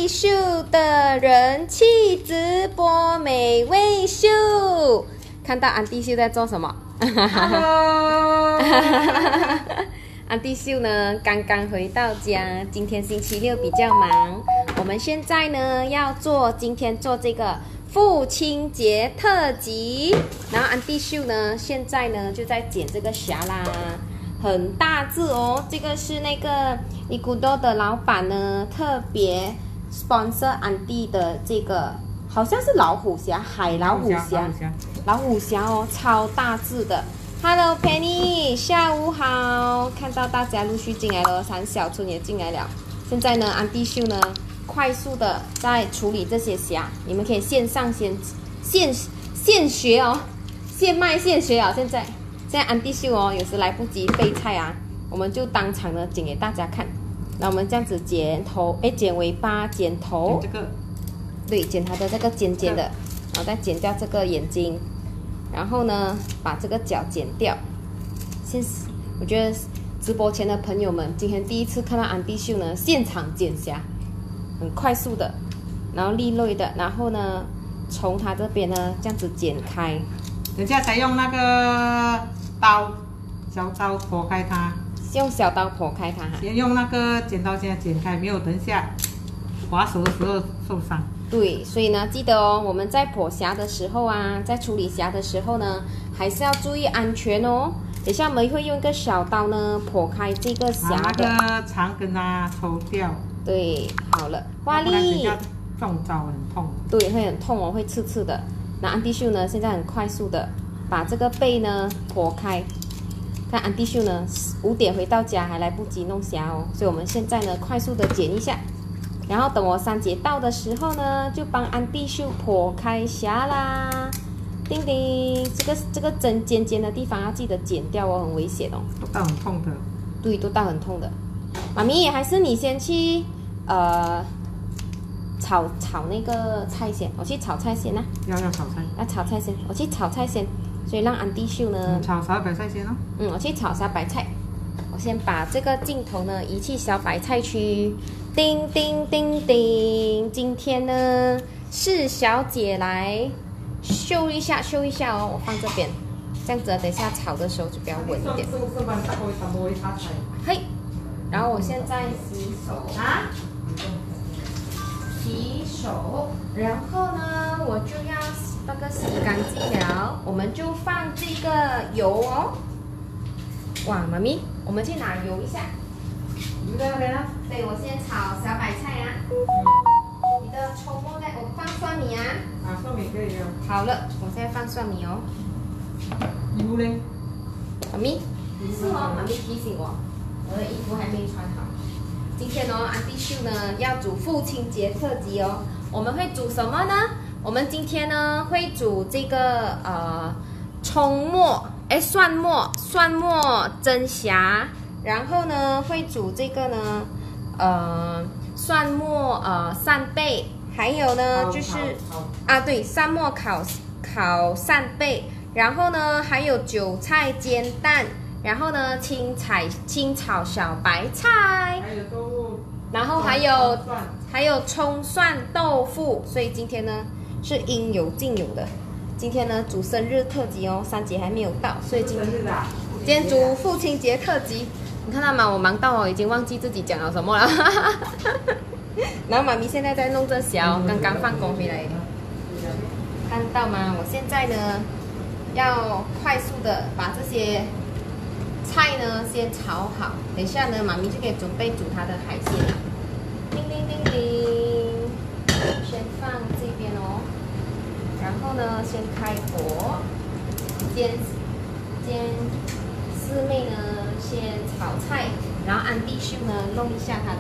秀的人气直播美味秀，看到安迪秀在做什么？安迪秀呢，刚刚回到家，今天星期六比较忙。我们现在呢要今天做这个父亲节特辑，然后安迪秀呢现在呢就在剪这个虾啦，很大字哦。这个是那个伊古多的老板呢特别 sponsor 安迪的这个，好像是老虎虾，海老虎虾，老虎虾哦，超大字的。Hello Penny， 下午好！看到大家陆续进来了，谭小春也进来了。现在呢，安迪秀呢，快速的在处理这些虾，你们可以线上现学哦，现卖现学啊！现在安迪秀哦，有时来不及备菜啊，我们就当场呢剪给大家看。那我们这样子剪头，剪尾巴，剪头， 剪这个， 对，剪它的这个尖尖的，然后再剪掉这个眼睛。然后呢，把这个角剪掉。我觉得直播前的朋友们，今天第一次看到安迪秀呢，现场剪虾，很快速的，然后利落的，然后呢，从它这边呢这样子剪开。 等下才用那个小刀剖开它。 用小刀剖开它哈。 先用那个剪刀先剪开，没有等下划手的时候受伤。 对，所以呢，记得哦，我们在剖虾的时候啊，在处理虾的时候呢，还是要注意安全哦。等下我们会用一个小刀呢剖开这个虾的， 那个肠根啊抽掉。 对，好了，花丽。 等下中招很痛。 对，会很痛哦，会刺刺的。那安迪秀呢，现在很快速的把这个背呢剖开。看安迪秀呢，5点回到家还来不及弄虾哦，所以我们现在呢快速的剪一下。然后等我3节到的时候呢，就帮安迪秀剖开虾啦。叮叮，这个针尖尖的地方要记得剪掉哦，很危险哦。 都到很痛的。 对，都到很痛的。妈咪，还是你先去炒那个菜先，我去炒菜先啦。 要炒菜。 要炒菜先，我去炒菜先。所以让安迪秀呢， 炒小白菜先哦。 我去炒小白菜。我先把这个镜头呢移去小白菜区。叮叮叮叮，今天呢是小姐来秀一下哦，我放这边，这样子等一下炒的时候就比较稳一点。嘿，然后我现在洗手啊，洗手，然后呢我就要那个洗干净了，我们就放这个油哦。哇，妈咪，我们去拿油一下。 你在那边呢？ 对，我先炒小白菜啊。你的葱末呢？我放蒜米啊。 蒜米可以啊。 好了，我现在放蒜米哦。 油呢？ 妈咪，是哦，妈咪提醒我，我的衣服还没穿好。今天哦，安迪秀呢要煮父亲节特辑哦。我们会煮什么呢？我们今天呢会煮这个葱末，蒜末蒸虾。然后呢，会煮这个呢，蒜末扇贝，还有呢就是对，蒜末烤扇贝，然后呢还有韭菜煎蛋，然后呢清炒小白菜， 还有豆腐， 然后还有葱蒜豆腐，所以今天呢是应有尽有的。今天呢煮生日特辑哦，3节还没有到，所以今天煮父亲节特辑。你看到吗？我忙到已经忘记自己讲了什么了。然后妈咪现在在弄这小，刚刚放工回来，看到吗？我现在呢要快速的把这些菜呢先炒好，等一下呢妈咪就可以准备煮她的海鲜了。叮叮叮叮，先放这边哦，然后呢先开火，煎四妹呢。先炒菜，然后安迪秀呢弄一下它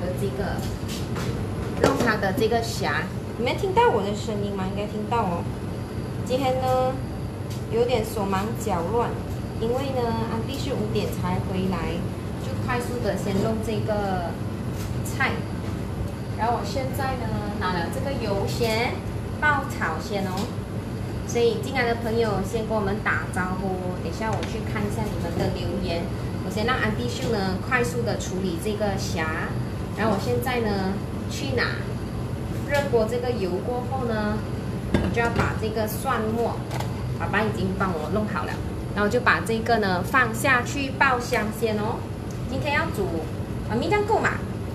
的这个虾。你们听到我的声音吗？应该听到哦。今天呢有点手忙脚乱，因为呢安迪秀5点才回来，就快速的先弄这个菜。然后我现在呢拿了这个油先爆炒先哦。所以进来的朋友先跟我们打招呼，等一下我去看一下你们的留言。我先让安迪秀呢快速的处理这个虾，然后我现在呢去拿热锅这个油过后呢，我就要把这个蒜末，爸爸已经帮我弄好了，然后就把这个呢放下去爆香先哦。今天要煮，这样够吗？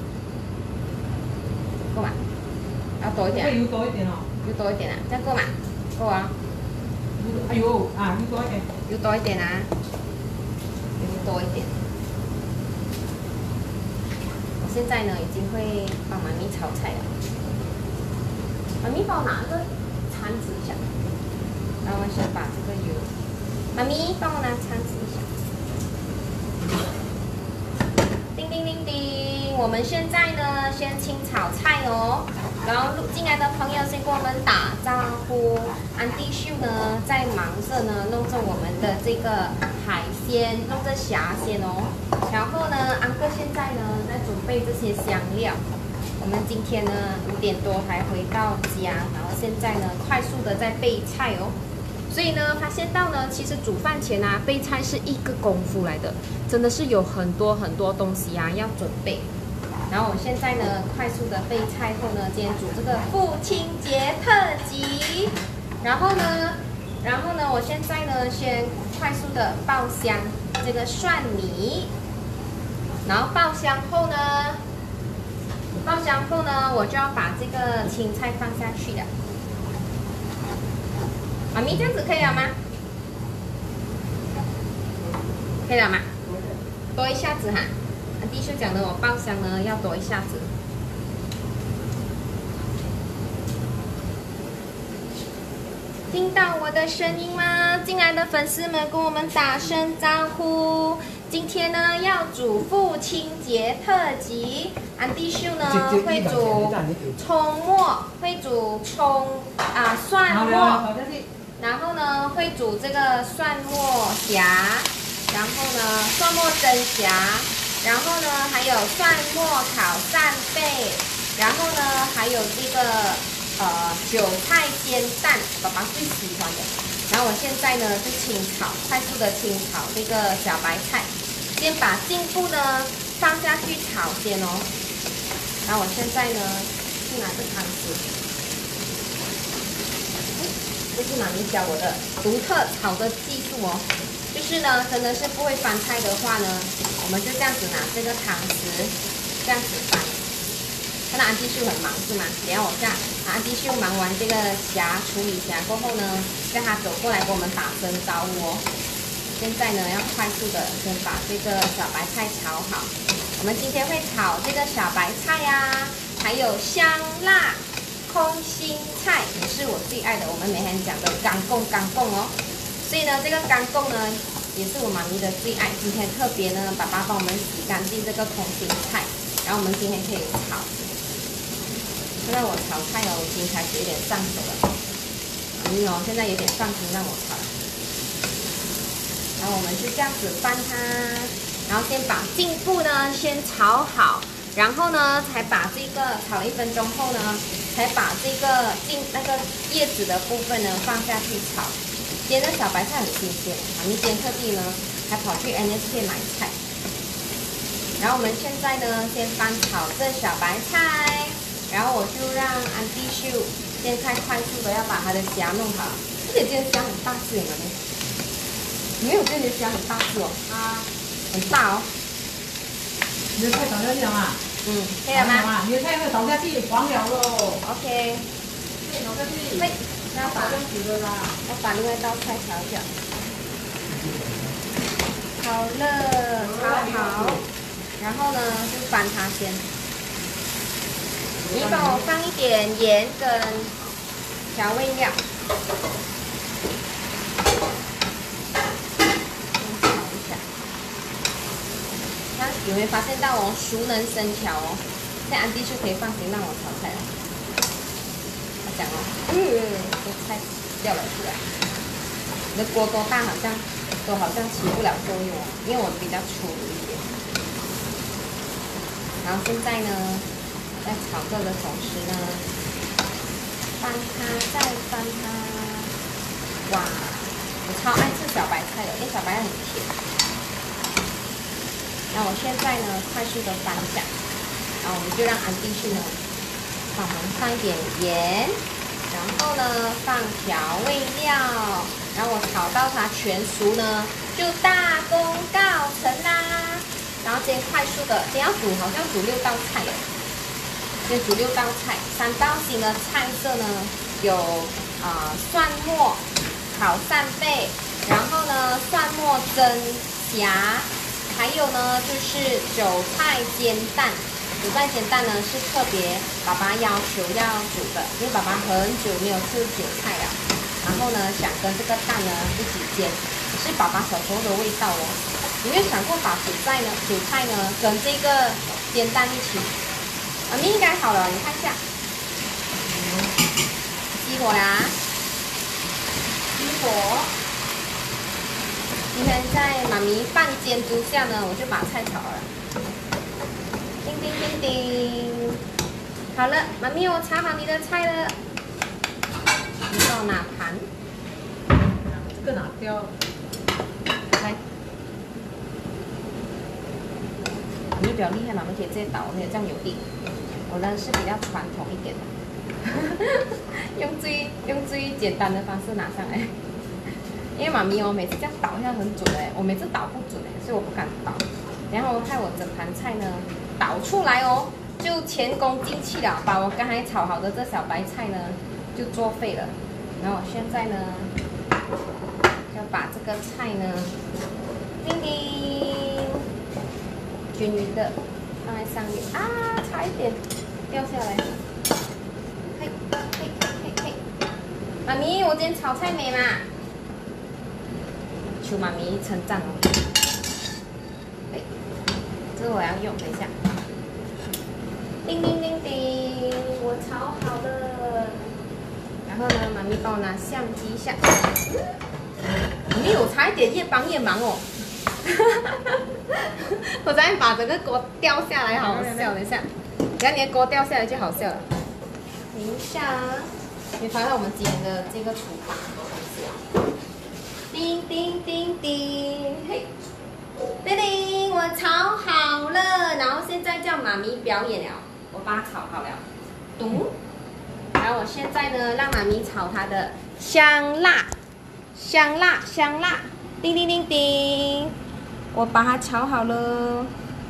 够吗？要多一点、啊。 油多一点哦。 油多一点啊，这样够吗？够啊。 哎呦啊，油多一点。 油多一点啊，油多一点。我现在呢已经会帮妈咪炒菜了。妈咪帮我拿个铲子一下，然后我先把这个油，妈咪帮我拿铲子一下。叮叮叮叮，我们现在呢先清炒菜哦。然后进来的朋友先跟我们打招呼，安迪秀呢在忙着呢弄着我们的这个海鲜，弄着虾鲜哦。然后呢，安哥现在呢在准备这些香料。我们今天呢5点多才回到家，然后现在呢快速的在备菜哦。所以呢，发现到呢，其实煮饭前啊备菜是一个功夫来的，真的是有很多东西啊要准备。然后我现在呢，快速的备菜后呢，今天煮这个父亲节特辑。然后呢，我现在呢，先快速的爆香这个蒜米。然后爆香后呢，我就要把这个青菜放下去的。妈咪这样子可以了吗？可以了吗？多一下子哈。弟兄讲的，我爆香呢要多一下子。听到我的声音吗？进来的粉丝们跟我们打声招呼。今天呢要煮父亲节特辑，安迪秀呢会煮葱末，会煮蒜末，然后呢会煮这个蒜末虾，然后呢蒜末蒸虾。然后呢，还有蒜末烤扇贝，然后呢，还有这个韭菜煎蛋，爸爸最喜欢的。然后我现在呢就快速的清炒这个小白菜，先把茎部呢放下去炒先哦。然后我现在呢去拿个汤匙，这是妈咪教我的独特炒的技术哦。就是呢，真的是不会翻菜的话呢，我们就这样子拿这个汤匙，这样子翻。看到安迪秀很忙是吗？等下我叫安迪秀忙完这个处理虾过后呢，叫他走过来跟我们打声招呼哦。现在呢，要快速的先把这个小白菜炒好。我们今天会炒这个小白菜呀，还有香辣空心菜，也是我最爱的。我们每天讲的干贡哦。所以呢，这个干贡呢，也是我妈咪的最爱。今天特别呢，爸爸帮我们洗干净这个空心菜，然后我们今天可以炒。现在我炒菜哦，已经开始有点上手了。妈咪哦，现在有点放心让我炒。然后我们就这样子翻它，然后先把茎部呢先炒好，然后呢才把这个炒了1分钟后呢，才把这个那个叶子的部分呢放下去炒。今天的小白菜很新鲜，妈咪今天特地呢还跑去 NSK 买菜。然后我们现在呢先翻炒这小白菜，然后我就让安迪秀现在快速的要把它的虾弄好。而且今天虾很大只，有没有？没有，今天的虾很大只哦，很大哦。 你的菜倒下去了吗？ 可以了吗？ 你的菜会倒下去，黄了喽。 OK。 倒下去。 会。要把另外一道菜调一下。好了，炒好，然后呢就翻它先。你帮我放一点盐跟调味料。炒一下。那有没有发现到哦，熟能生巧哦？现在安迪就可以放心让我炒菜了。讲哦，这菜掉了出来。你的锅多大好像起不了作用哦，因为我比较粗一点。然后现在呢，在炒这个同时呢，翻它再翻它。哇，我超爱吃小白菜的，因为小白菜很甜。那我现在呢，快速的翻一下，然后我们就让安迪去呢好，我们放一点盐，然后呢放调味料，然后我炒到它全熟呢，就大功告成啦。然后今天快速的，今天要煮好像煮6道菜耶，先煮6道菜，3道型的菜色呢有蒜末炒扇贝，然后呢蒜末蒸虾，还有呢就是韭菜煎蛋。韭菜煎蛋呢是特别爸爸要求要煮的，因为爸爸很久没有吃韭菜了，然后呢想跟这个蛋呢一起煎，也是爸爸小时候的味道哦。有没有想过把韭菜呢跟这个煎蛋一起？你应该好了，你看一下，熄火呀，熄火。今天在妈咪半煎之下呢，我就把菜炒了。叮叮叮叮，好了，妈咪，我炒好你的菜了。你帮我拿盘， 这个拿掉。 来，你比较厉害嘛，而且直接倒，而且这样有力。我呢是比较传统一点的，用最简单的方式拿上来。因为妈咪每次这样倒一下很准我每次倒不准所以我不敢倒。然后害我整盘菜呢倒出来就前功尽弃了，把我刚才炒好的这小白菜呢就作废了。然后我现在呢要把这个菜呢，叮叮，均匀的放在上面啊，差一点掉下来。嘿，嘿，嘿，嘿，妈咪，我今天炒菜美吗？求妈咪称赞哦。这个我要用，等一下。叮叮叮叮，我炒好了。然后呢，妈咪帮我拿相机一下。妈咪，我差一点越帮越忙哦。我差点把整个锅掉下来，好好笑。等一下，等下你的锅掉下来就好笑了。等一下，你看看我们今天的这个厨房。叮叮叮叮，嘿，叮叮，我炒好了，然后现在叫妈咪表演了，我把它炒好了，咚，然后我现在呢让妈咪炒它的香辣，香辣，香辣，叮叮叮叮，我把它炒好了，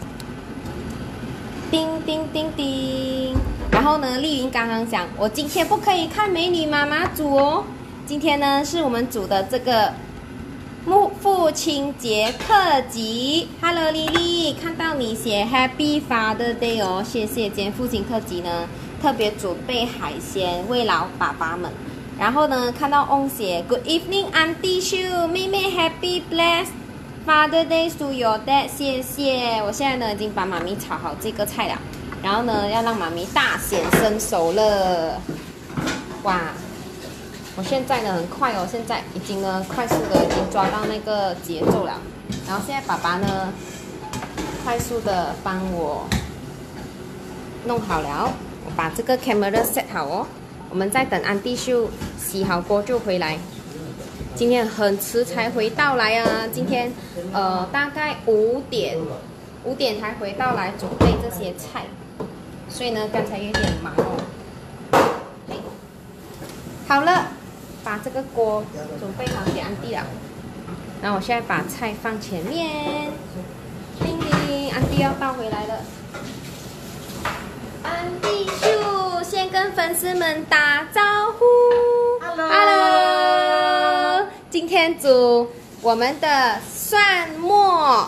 叮叮叮叮，然后呢丽云刚刚讲，我今天不可以看美女妈妈煮哦，今天呢是我们煮的这个父亲节特辑 ，Hello 丽丽，看到你写 Happy Father Day 哦，谢谢。今天父亲特辑呢，特别准备海鲜慰劳爸爸们。然后呢，看到翁写 Good evening Auntie Shu， 妹妹 Happy Blessed Father Day to your dad， 谢谢。我现在呢已经把妈咪炒好这个菜了，然后呢要让妈咪大显身手了，哇！我现在呢很快哦，现在已经呢快速的已经抓到那个节奏了。然后现在爸爸呢快速的帮我弄好了，我把这个 camera set 好哦。我们再等安迪秀洗好锅就回来。今天很迟才回到来啊，今天大概5点才回到来准备这些菜，所以呢刚才有点忙哦。好了。把这个锅准备好给安迪了，然后我现在把菜放前面，叮叮，安迪要倒回来了。安迪秀先跟粉丝们打招呼 ，Hello， 今天煮我们的蒜末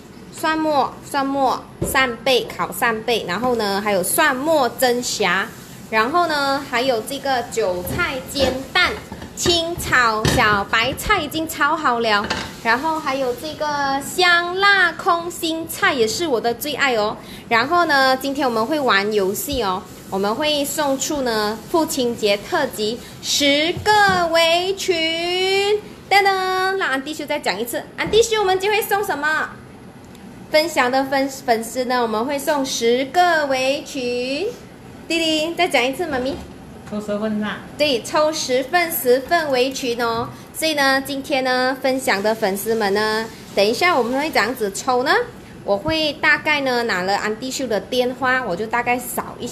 扇贝烤扇贝，然后呢还有蒜末蒸虾，然后呢还有这个韭菜煎蛋。清炒小白菜已经炒好了，然后还有这个香辣空心菜也是我的最爱哦。然后呢，今天我们会玩游戏哦，我们会送出呢父亲节特辑10个围裙。噔噔，让安迪秀再讲一次，安迪秀我们今天会送什么？分享的粉丝呢，我们会送10个围裙。弟弟再讲一次，妈咪。 抽10份啦， 对，抽10份围裙哦。所以呢，今天呢分享的粉丝们呢，等一下我们会这样子抽呢。我会大概呢拿了安迪秀的电话，我就大概扫一下，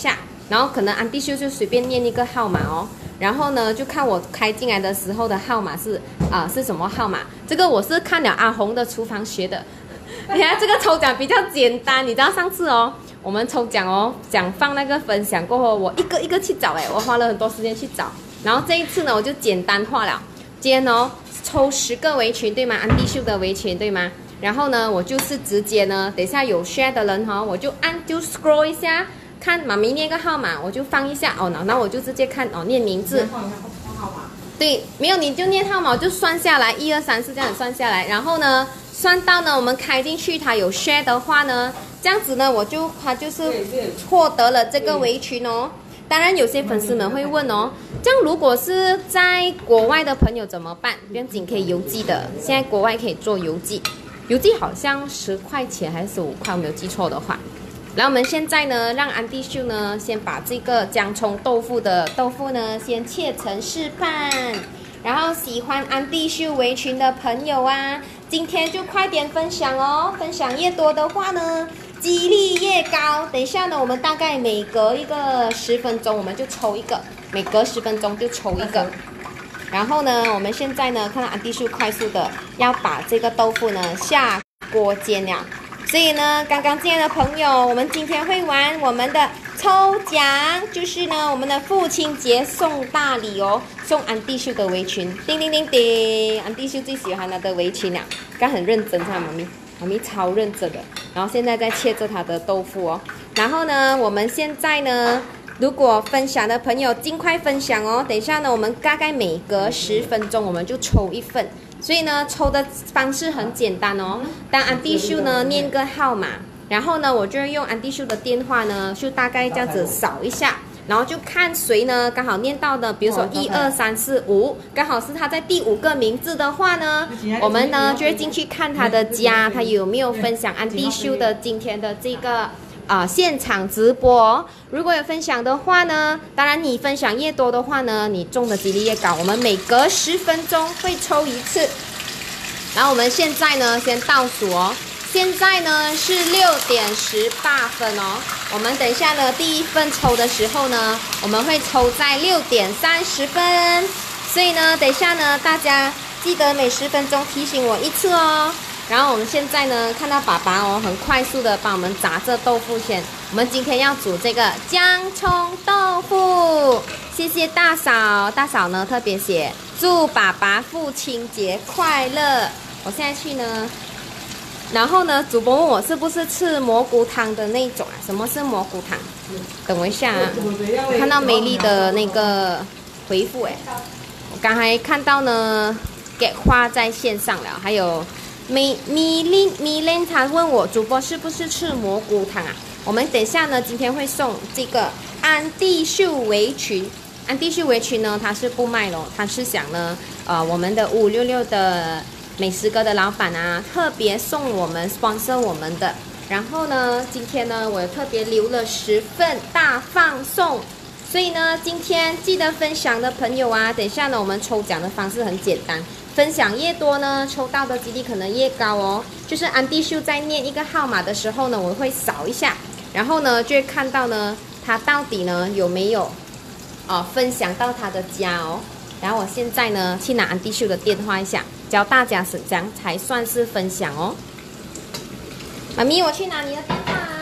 然后可能安迪秀就随便念一个号码哦，然后呢就看我开进来的时候的号码是什么号码。这个我是看了阿红的厨房学的。你看这个抽奖比较简单，你知道上次哦，我们抽奖哦，想放那个分享过后，我一个一个去找，我花了很多时间去找。然后这一次呢，我就简单化了。今天哦，抽10个围裙，对吗？安迪秀的围裙，对吗？然后呢，我就是直接呢，等一下有 share 的人我就scroll 一下，看妈咪念个号码，我就放一下哦，然后我就直接看念名字。对，没有你就念号码，我就算下来1、2、3、4这样算下来，然后呢，算到呢我们开进去，它有 share 的话呢，这样子呢它就是获得了这个围裙哦。当然有些粉丝们会问哦，这样如果是在国外的朋友怎么办？不用紧，可以邮寄的，现在国外可以做邮寄，邮寄好像10块钱还是15块，我没有记错的话。然后我们现在呢，让安迪秀呢先把这个姜葱豆腐的豆腐呢先切成4瓣，然后喜欢安迪秀围裙的朋友啊，今天就快点分享哦，分享越多的话呢，几率越高。等一下呢，我们大概每隔一个10分钟我们就抽一个，每隔10分钟就抽一个。然后呢，我们现在呢看到安迪秀快速的要把这个豆腐呢下锅煎了。所以呢，刚刚进来的朋友，我们今天会玩我们的抽奖，就是呢我们的父亲节送大礼哦，送安迪秀的围裙，叮叮叮叮，安迪秀最喜欢他的围裙了，刚很认真，看妈咪超认真的。然后现在在切着他的豆腐哦，然后呢，我们现在呢，如果分享的朋友尽快分享哦，等一下呢，我们大概每隔10分钟我们就抽一份。所以呢，抽的方式很简单哦。当安迪秀呢念个号码，然后呢，我就用安迪秀的电话呢，就大概这样子扫一下，然后就看谁呢刚好念到的，比如说1、2、3、4、5，刚好是他在第5个名字的话呢，我们呢就会进去看他的家，他有没有分享安迪秀的今天的这个现场直播。如果有分享的话呢，当然你分享越多的话呢，你中的几率越高。我们每隔10分钟会抽一次。然后我们现在呢先倒数哦，现在呢是6点18分哦。我们等一下呢第一份抽的时候呢，我们会抽在6点30分。所以呢，等一下呢大家记得每10分钟提醒我一次哦。然后我们现在呢，看到爸爸哦，很快速的帮我们炸这豆腐先。我们今天要煮这个姜葱豆腐，谢谢大嫂。大嫂呢特别写祝爸爸父亲节快乐。我现在去呢，然后呢，主播问我是不是吃蘑菇汤的那种啊？什么是蘑菇汤？等我一下啊，我看到美丽的那个回复我刚才看到呢，给花在线上了，还有。米琳他问我主播是不是吃蘑菇汤啊？我们等一下呢，今天会送这个安迪秀围裙。安迪秀围裙呢，它是不卖咯，它是想呢，我们的566的美食阁的老板啊，特别送我们 sponsor 我们的。然后呢，今天呢，我特别留了10份大放送。所以呢，今天记得分享的朋友啊，等一下呢，我们抽奖的方式很简单。分享越多呢，抽到的几率可能越高哦。就是安迪秀在念一个号码的时候呢，我会扫一下，然后呢就会看到呢，他到底呢有没有分享到他的家哦。然后我现在呢去拿安迪秀的电话一下，教大家怎样才算是分享哦。妈咪，我去拿你的电话啊。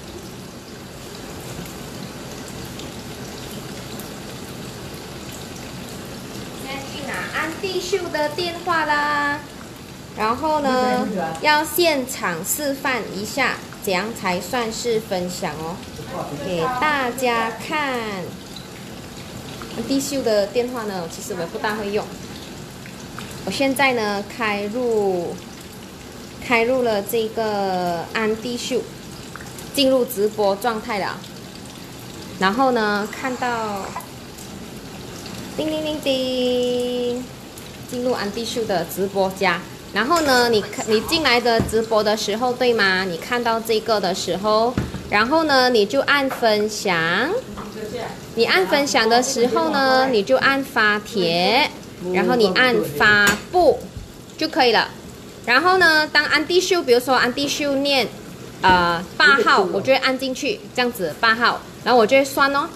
安迪秀的电话啦，然后呢，要现场示范一下，怎样才算是分享哦，给大家看。安迪秀的电话呢，其实我也不大会用。我现在呢，开入了这个安迪秀，进入直播状态了。然后呢，看到。叮叮叮叮，进入安迪秀的直播间。然后呢，你进来的直播的时候，对吗？你看到这个的时候，然后呢，你就按分享。你按分享的时候呢，你就按发帖，然后你按发布就可以了。然后呢，当安迪秀，比如说安迪秀念 8号，我就会按进去，这样子8号，然后我就会算哦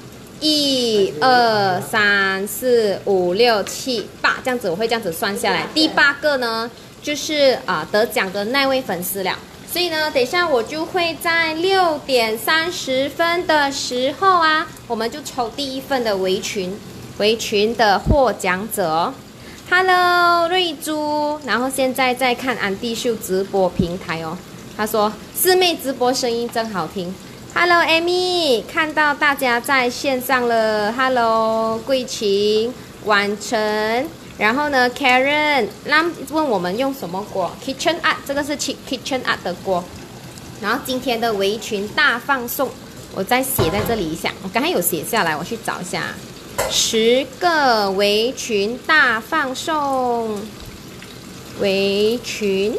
，1、2、3、4、5、6、7、8，这样子我会这样子算下来。第8个呢，就是得奖的那位粉丝了。所以呢，等一下我就会在6点30分的时候啊，我们就抽第1份的围裙的获奖者哦。Hello， 瑞珠，然后现在在看安迪秀直播平台哦。他说四妹直播声音真好听。Hello Amy， 看到大家在线上了。Hello 桂琴、婉晨，然后呢 Karen， 问我们用什么锅 ？Kitchen Art， 这个是 Kitchen Art 的锅。然后今天的围裙大放送，我再写在这里一下。我刚才有写下来，我去找一下。10个围裙大放送，围裙，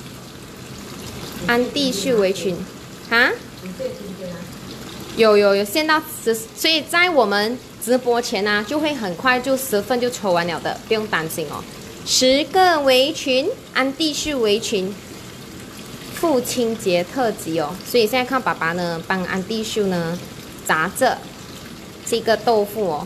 安迪秀围裙，啊？有限到10，所以在我们直播前啊，就会很快就10份就抽完了的，不用担心哦。10个围裙，安迪秀围裙，父亲节特辑哦。所以现在看爸爸呢，帮安迪秀呢炸着这个豆腐哦。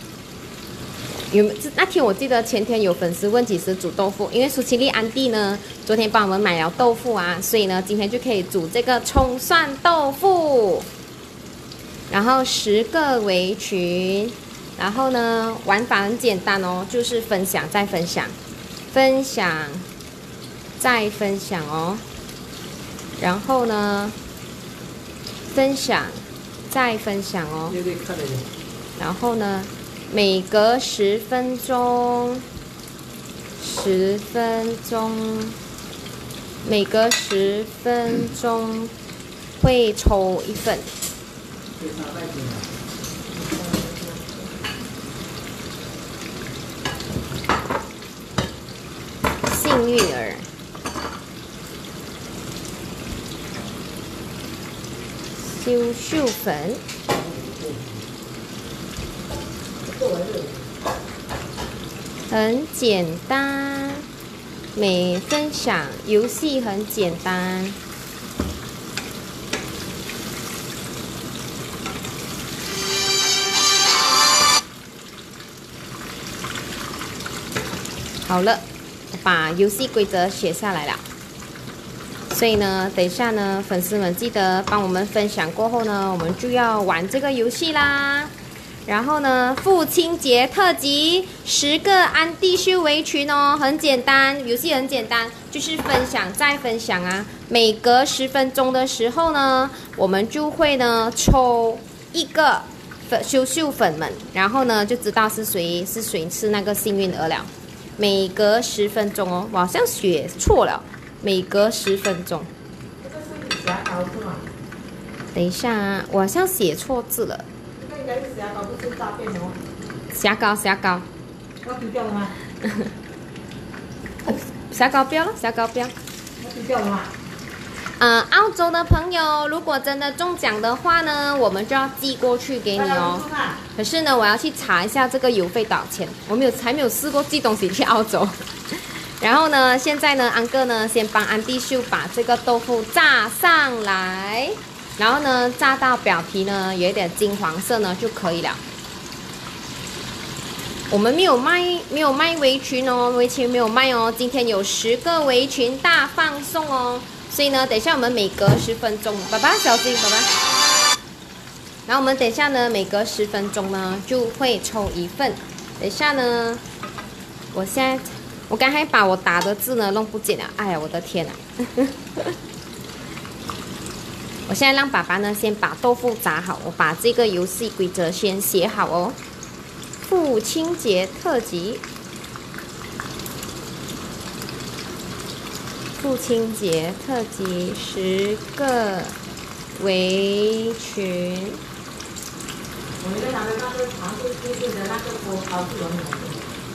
那天我记得前天有粉丝问几时煮豆腐，因为舒淇丽安迪呢昨天帮我们买了豆腐啊，所以呢今天就可以煮这个葱蒜豆腐。然后10个围裙，然后呢玩法很简单哦，就是分享再分享，分享再分享哦。然后呢分享再分享哦。然后呢每隔10分钟，10分钟，每隔10分钟会抽1份。幸运儿，羞秀粉。很简单，每分享游戏很简单。好了，我把游戏规则写下来了。所以呢，等一下呢，粉丝们记得帮我们分享过后呢，我们就要玩这个游戏啦。然后呢，父亲节特辑10个安迪秀围裙哦，很简单，游戏很简单，就是分享再分享啊。每隔10分钟的时候呢，我们就会呢抽1个秀粉们，然后呢就知道是谁是那个幸运儿了。每隔10分钟哦，我好像写错了，每隔10分钟。 这个是你夹刀是吗？ 等一下啊，我好像写错字了。 应该是虾膏，不是诈骗哦。 虾膏。 要丢掉了吗？ 虾膏标了，虾膏标。 要丢掉了吗？ 澳洲的朋友，如果真的中奖的话呢，我们就要寄过去给你哦。可是呢，我要去查一下这个邮费多少钱，我还没有试过寄东西去澳洲。然后呢，现在呢，安哥呢先帮安迪秀把这个豆腐炸上来。然后呢，炸到表皮呢有一点金黄色呢就可以了。我们没有卖围裙哦，围裙没有卖哦。今天有10个围裙大放送哦，所以呢，等一下我们每隔10分钟，爸爸小心，爸爸。然后我们等一下呢，每隔10分钟呢就会抽1份。等一下呢，我刚才把我打的字呢弄不见了，哎呀，我的天啊！我现在让爸爸呢先把豆腐炸好，我把这个游戏规则先写好哦。父亲节特辑，父亲节特辑10个围裙。 我们在拿的那个长度固定的那个锅包是有没有？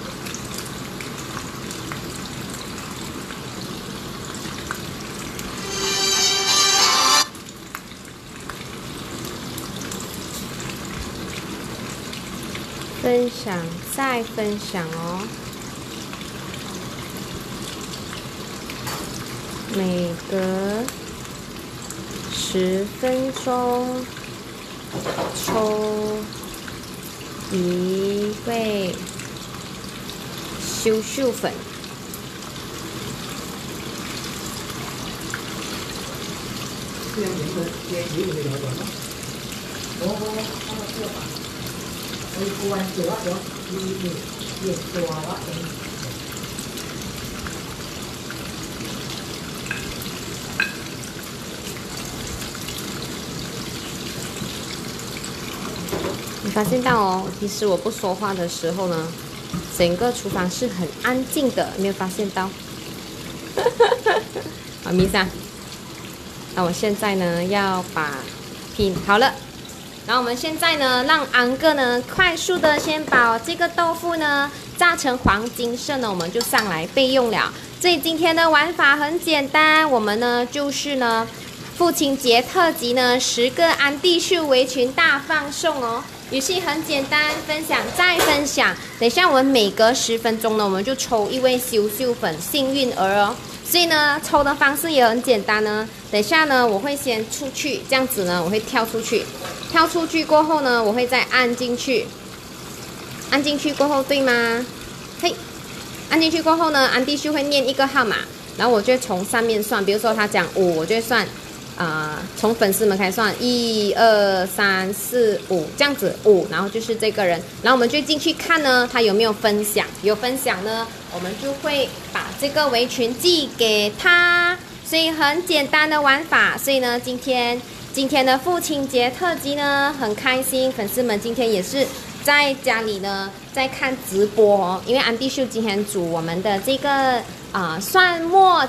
分享再分享哦，每隔 10分钟，抽1味羞羞粉。你发现到哦，其实我不说话的时候呢，整个厨房是很安静的，没有发现到？好，米莎。那我现在呢要把拼好了，然后我们现在呢让安哥呢快速的先把这个豆腐呢炸成黄金色呢，我们就上来备用了。所以今天的玩法很简单，我们呢就是呢父亲节特辑呢10个安迪秀围裙大放送哦。游戏很简单，分享再分享。等一下我们每隔10分钟呢，我们就抽1位羞羞粉幸运儿哦。所以呢，抽的方式也很简单呢。等一下呢，我会先出去，这样子呢，我会跳出去。跳出去过后呢，我会再按进去。按进去过后，对吗？嘿，按进去过后呢，安迪秀会念一个号码，然后我就会从上面算。比如说他讲5，我就会算。从粉丝们开始算，1、2、3、4、5这样子5，然后就是这个人，然后我们就进去看呢，他有没有分享，有分享呢，我们就会把这个围裙寄给他，所以很简单的玩法。所以呢，今天的父亲节特辑呢，很开心，粉丝们今天也是在家里呢在看直播哦，因为安迪秀今天煮我们的这个蒜末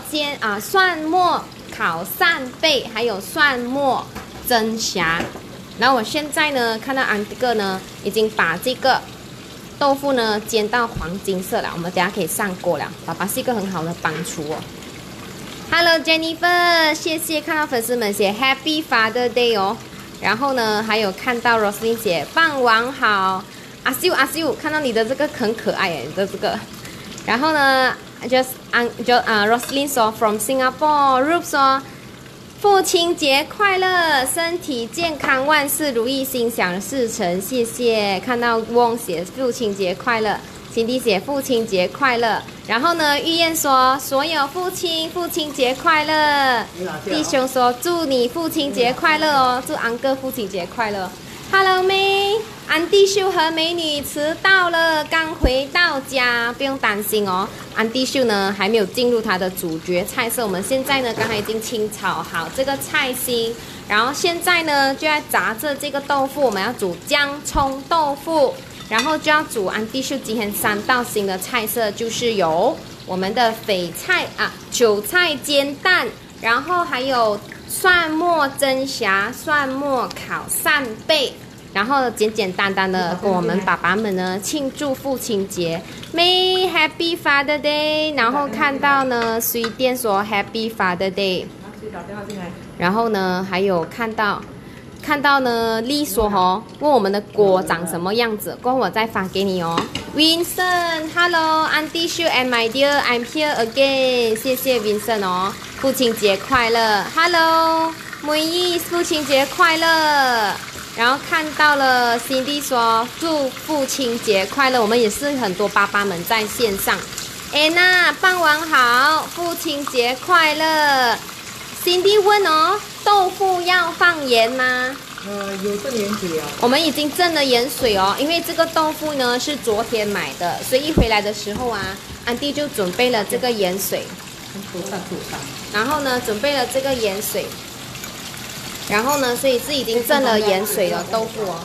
烤扇贝，还有蒜末蒸虾。然后我现在呢，看到安哥呢已经把这个豆腐呢煎到黄金色了，我们等下可以上锅了。爸爸是一个很好的帮厨哦。Hello Jennifer， 谢谢看到粉丝们写 Happy Father Day 哦。然后呢，还有看到 Roslyn 写傍晚好，阿秀，看到你的这个很可爱耶，你的这个。然后呢？Roslyn 说 from Singapore，Rup 说父亲节快乐，身体健康，万事如意，心想事成，谢谢。看到翁写父亲节快乐，辛迪写父亲节快乐。然后呢，玉燕说所有父亲节快乐。弟兄说祝你父亲节快乐哦，祝安哥父亲节快乐。Hello 妹，安迪秀和美女迟到了，刚回到家，不用担心哦。安迪秀呢还没有进入它的主角菜色，我们现在呢刚才已经清炒好这个菜心，然后现在呢就在炸着这个豆腐，我们要煮姜葱豆腐，然后就要煮安迪秀今天3道新的菜色，就是有我们的翡菜韭菜煎蛋，然后还有蒜末蒸虾、蒜末烤扇贝。然后简单的跟我们爸爸们呢庆祝父亲节 ，May Happy Father Day。然后看到呢，水电说 Happy Father Day。然后呢，还有看到呢，丽说问我们的锅长什么样子，过后我再发给你哦。Vincent，Hello， Auntie Shu and my dear，I'm here again。谢谢 Vincent 哦，父亲节快乐 ，Hello， Moise， 父亲节快乐。然后看到了 Cindy 说祝父亲节快乐，我们也是很多爸爸们在线上。Anna 傍晚好，父亲节快乐。Cindy 问豆腐要放盐吗？ 有这盐水啊。我们已经蒸了盐水哦，因为这个豆腐呢是昨天买的，所以一回来的时候安迪就准备了这个盐水。然后呢，准备了这个盐水。然后呢，所以是已经蒸了盐水的豆腐哦。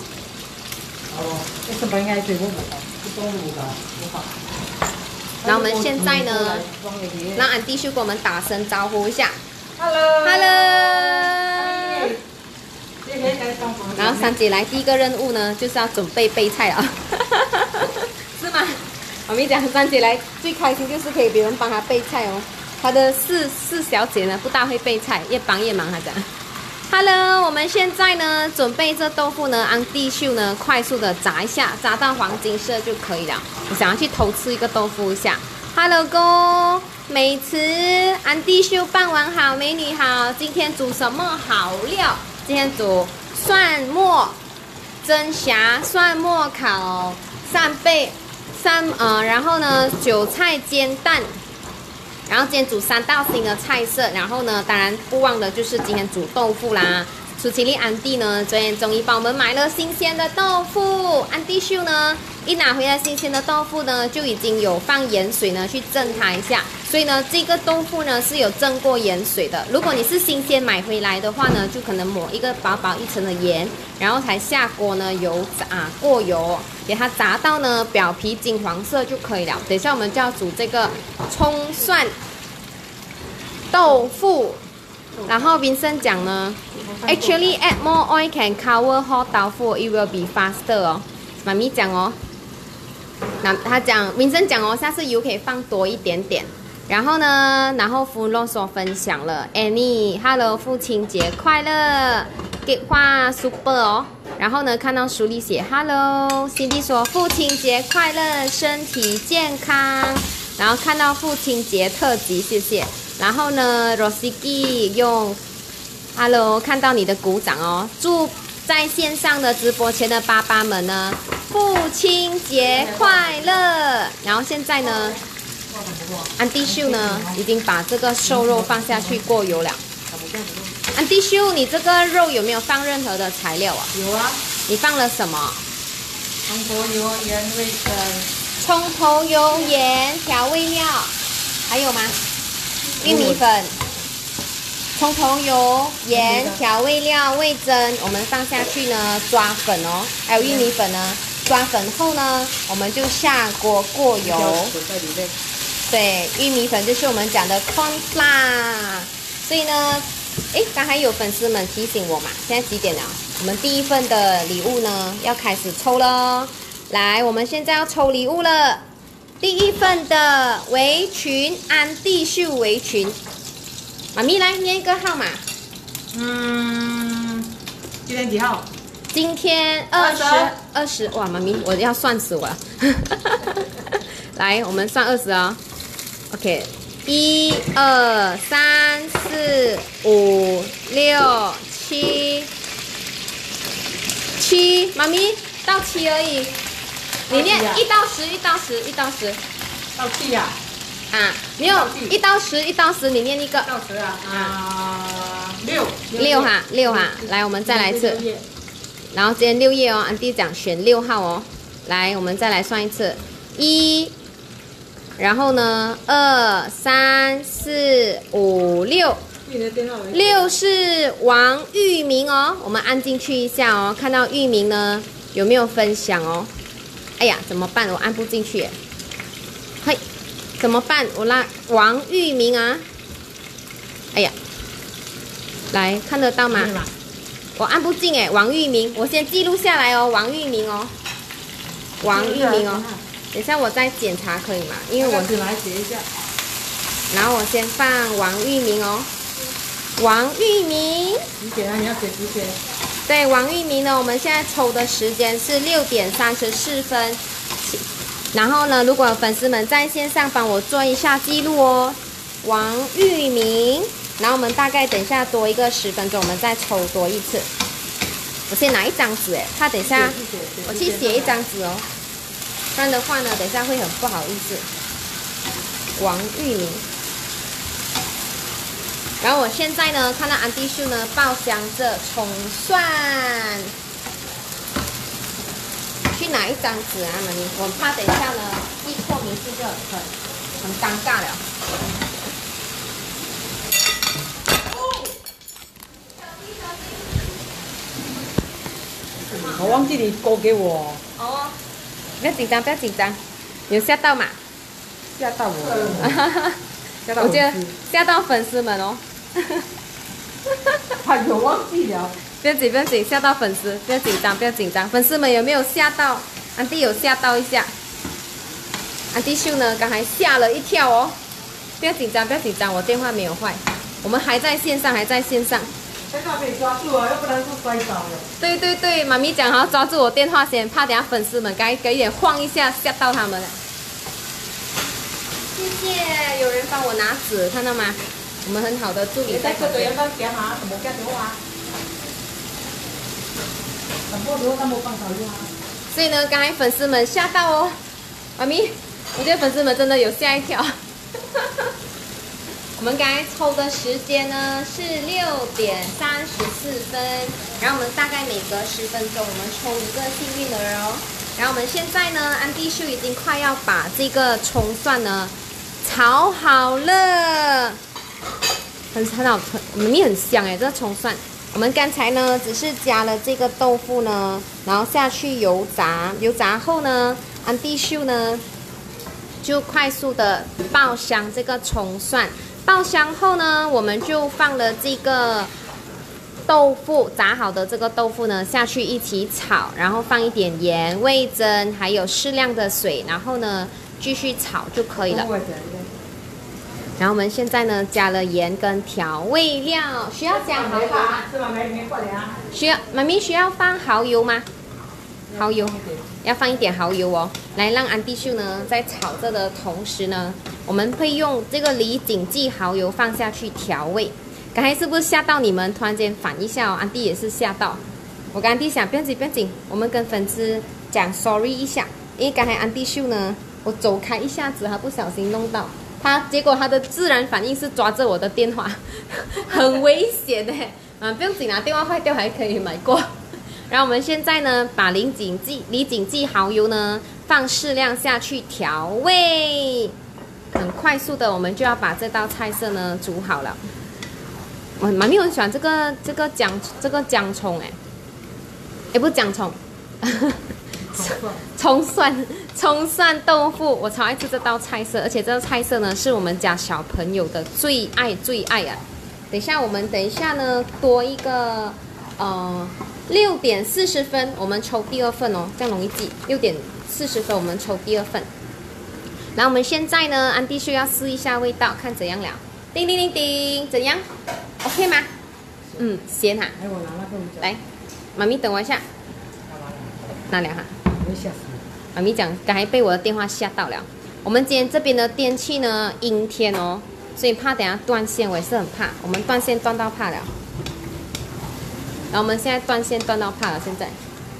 然后我们现在呢，让安迪去给我们打声招呼一下。Hello。然后三姐来第一个任务呢，就是要准备备菜了，是吗？我们讲三姐来最开心就是可以别人帮她备菜哦。她的四小姐呢不大会备菜，越帮越忙，她讲。Hello， 我们现在呢准备这豆腐呢，安迪秀呢快速的炸一下，炸到黄金色就可以了。我想要去偷吃一个豆腐一下， Hello 哥，美慈，安迪秀傍晚好，美女好。今天煮什么好料？今天煮蒜末蒸虾、蒜末烤然后呢韭菜煎蛋。然后今天煮3道新的菜色，然后呢，当然不忘的就是今天煮豆腐啦。楚奇丽安迪呢，昨天终于帮我们买了新鲜的豆腐。安迪秀呢，一拿回来新鲜的豆腐呢，就已经有放盐水呢去蒸它一下。所以呢，这个豆腐呢是有蒸过盐水的。如果你是新鲜买回来的话呢，就可能抹一个薄薄一层的盐，然后才下锅呢过油，给它炸到呢表皮金黄色就可以了。等一下我们就要煮这个葱蒜豆腐。然后 Vincent 讲呢 ，Actually add more oil can cover hot 豆腐 it will be faster 哦。妈咪讲哦，那他讲 Vincent 讲哦，下次油可以放多一点点。然后呢，然后福洛所分享了 Annie，Hello 父亲节快乐，给画 super 哦。然后呢，看到书里写 Hello，Cindy 说父亲节快乐，身体健康。然后看到父亲节特辑，谢谢。然后呢 ，Rosiki 用 Hello 看到你的鼓掌哦，祝在线上的直播前的爸爸们呢，父亲节快乐。然后现在呢，安迪秀呢已经把这个瘦肉放下去过油了。安迪秀，你这个肉有没有放任何的材料啊？ 有啊。 你放了什么？ 葱头油、盐、味噌。 葱头油、盐、调味料，还有吗？玉米粉、葱头油、盐、调味料、味噌，我们放下去呢，抓粉哦，还有玉米粉呢，抓粉后呢，我们就下锅过油。对，玉米粉就是我们讲的 corn flour。所以呢，刚才有粉丝们提醒我嘛，现在几点了？我们第一份的礼物呢要开始抽咯。来，我们现在要抽礼物了。第一份的围裙，安迪秀围裙，妈咪来念一个号码。 今天几号？ 今天20，哇，妈咪，我要算死我了。来，我们算20哦。OK， 1、2、3、4、5、6、7，妈咪到7而已。你念1到10，1到10，1到10。 到7呀？ 没有1到10，1到10，你念一个。 到10啊？6 哈，6哈。来，我们再来一次。然后今天6页哦，安迪讲选6号哦。来，我们再来算一次。1，然后呢2、3、4、5、6。6是王玉明哦，我们按进去一下哦，看到玉明呢有没有分享哦？哎呀，怎么办？我按不进去耶。嘿，怎么办？我拉王玉明啊。哎呀，来看得到吗？我按不进哎，王玉明，我先记录下来哦，王玉明哦，王玉明哦。等一下我再检查可以吗？因为我来写一下。 然后我先放王玉明哦，王玉明。 几点啊？你要写几点？ 对，王玉明呢，我们现在抽的时间是6点34分。然后呢，如果有粉丝们在线上帮我做一下记录哦，王玉明。然后我们大概等一下多一个10分钟，我们再抽多一次。我先拿一张纸，哎，怕等一下我去写一张纸哦，不然的话呢，等一下会很不好意思。王玉明。然后我现在呢，看到安迪秀呢爆香着葱蒜，去拿一张纸啊，妈咪，我怕等一下呢记错名字就很尴尬了。 我忘记你勾给我。 哦，不要紧张，不要紧张，有吓到吗？ 吓到我。 我觉得吓到粉丝们哦。 哎呦，忘记了。 不要紧，不要紧，吓到粉丝，不要紧张，不要紧张。粉丝们有没有吓到？安迪有吓到一下。安迪秀呢，刚才吓了一跳哦。不要紧张，不要紧张，我电话没有坏，我们还在线上，还在线上。 电话可以抓住啊，要不然就摔倒了。 对对对，妈咪讲好抓住我电话先，怕等下粉丝们该有点晃一下，吓到他们了。 谢谢，有人帮我拿纸，看到吗？我们很好的助理在旁边。所以呢，刚才粉丝们吓到哦，妈咪，我觉得粉丝们真的有吓一跳。我们刚才抽的时间呢是6:34，然后我们大概每隔10分钟我们抽一个幸运儿哦。然后我们现在呢，安迪秀已经快要把这个葱蒜呢炒好了，很好，明明很香哎，这个葱蒜。我们刚才呢只是加了这个豆腐呢，然后下去油炸，油炸后呢，安迪秀呢就快速的爆香这个葱蒜。爆香后呢，我们就放了这个豆腐，炸好的这个豆腐呢下去一起炒，然后放一点盐、味噌，还有适量的水，然后呢继续炒就可以了。然后我们现在呢加了盐跟调味料，需要加好吗？需要，妈咪需要放蚝油吗？蚝油，要放一点蚝油哦，来让安迪秀呢在炒着的同时呢，我们会用这个李锦记蚝油放下去调味。刚才是不是吓到你们？突然间反一下哦，安迪也是吓到。我跟安迪想，不要紧不要紧，我们跟粉丝讲 sorry 一下，因为刚才安迪秀呢，我走开一下子，他不小心弄到他，结果他的自然反应是抓着我的电话，很危险哎！不用紧啊，电话坏掉还可以买过。然后我们现在呢，把李锦记蚝油呢放适量下去调味，很快速的，我们就要把这道菜色呢煮好了。我蛮很喜欢这个姜葱哎，不是姜葱，葱蒜豆腐，我超爱吃这道菜色，而且这道菜色呢是我们家小朋友的最爱啊。等一下呢多一个6:40，我们抽第2份哦，这样容易记。6:40我们抽第2份。然后我们现在呢，安迪秀要试一下味道，看怎样了。叮叮叮叮，怎样 ？OK 吗？咸哈。来，妈咪等我一下。拿了哈。妈咪讲，刚才被我的电话吓到了。我们今天这边的天气呢，阴天哦，所以怕等下断线，我也是很怕。我们断线断到怕了。然后我们现在断线断到怕了，现在。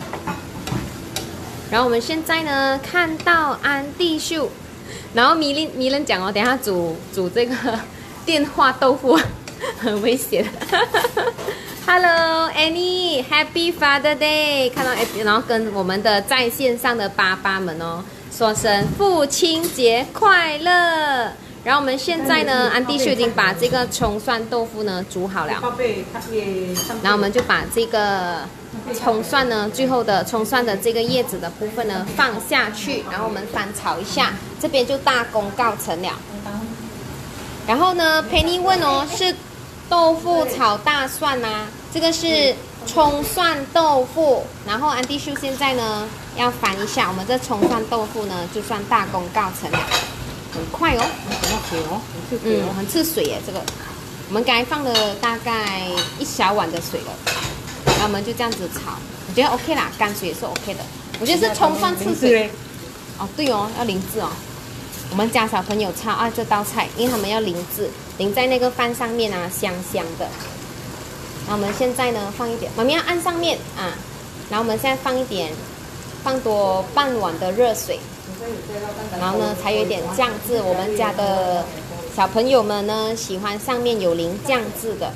然后我们现在呢看到安迪秀，然后迷人讲哦，等一下煮这个电话豆腐很危险。Hello Annie, Happy Father Day！ 看到然后跟我们的在线上的爸爸们哦说声父亲节快乐。然后我们现在呢，安迪秀已经把这个葱蒜豆腐呢煮好了，然后我们就把这个葱蒜呢，最后的葱蒜的这个叶子的部分呢放下去，然后我们翻炒一下，这边就大功告成了。然后呢，陪你问哦，是豆腐炒大蒜吗？这个是葱蒜豆腐。然后安迪秀现在呢要翻一下，我们这葱蒜豆腐呢就算大功告成了。很快哦，很吃水耶，这个我们刚才放了大概1小碗的水了，然后我们就这样子炒，我觉得 OK 啦，干水也是 OK 的。我觉得是葱蒜吃水。哦，对哦，要淋制哦。我们家小朋友超爱这道菜，因为他们要淋制，淋在那个饭上面啊，香香的。然后我们现在呢放一点，妈咪要按上面啊，然后我们现在放多半碗的热水。然后呢，才有一点酱汁。我们家的小朋友们呢，喜欢上面有淋酱汁的。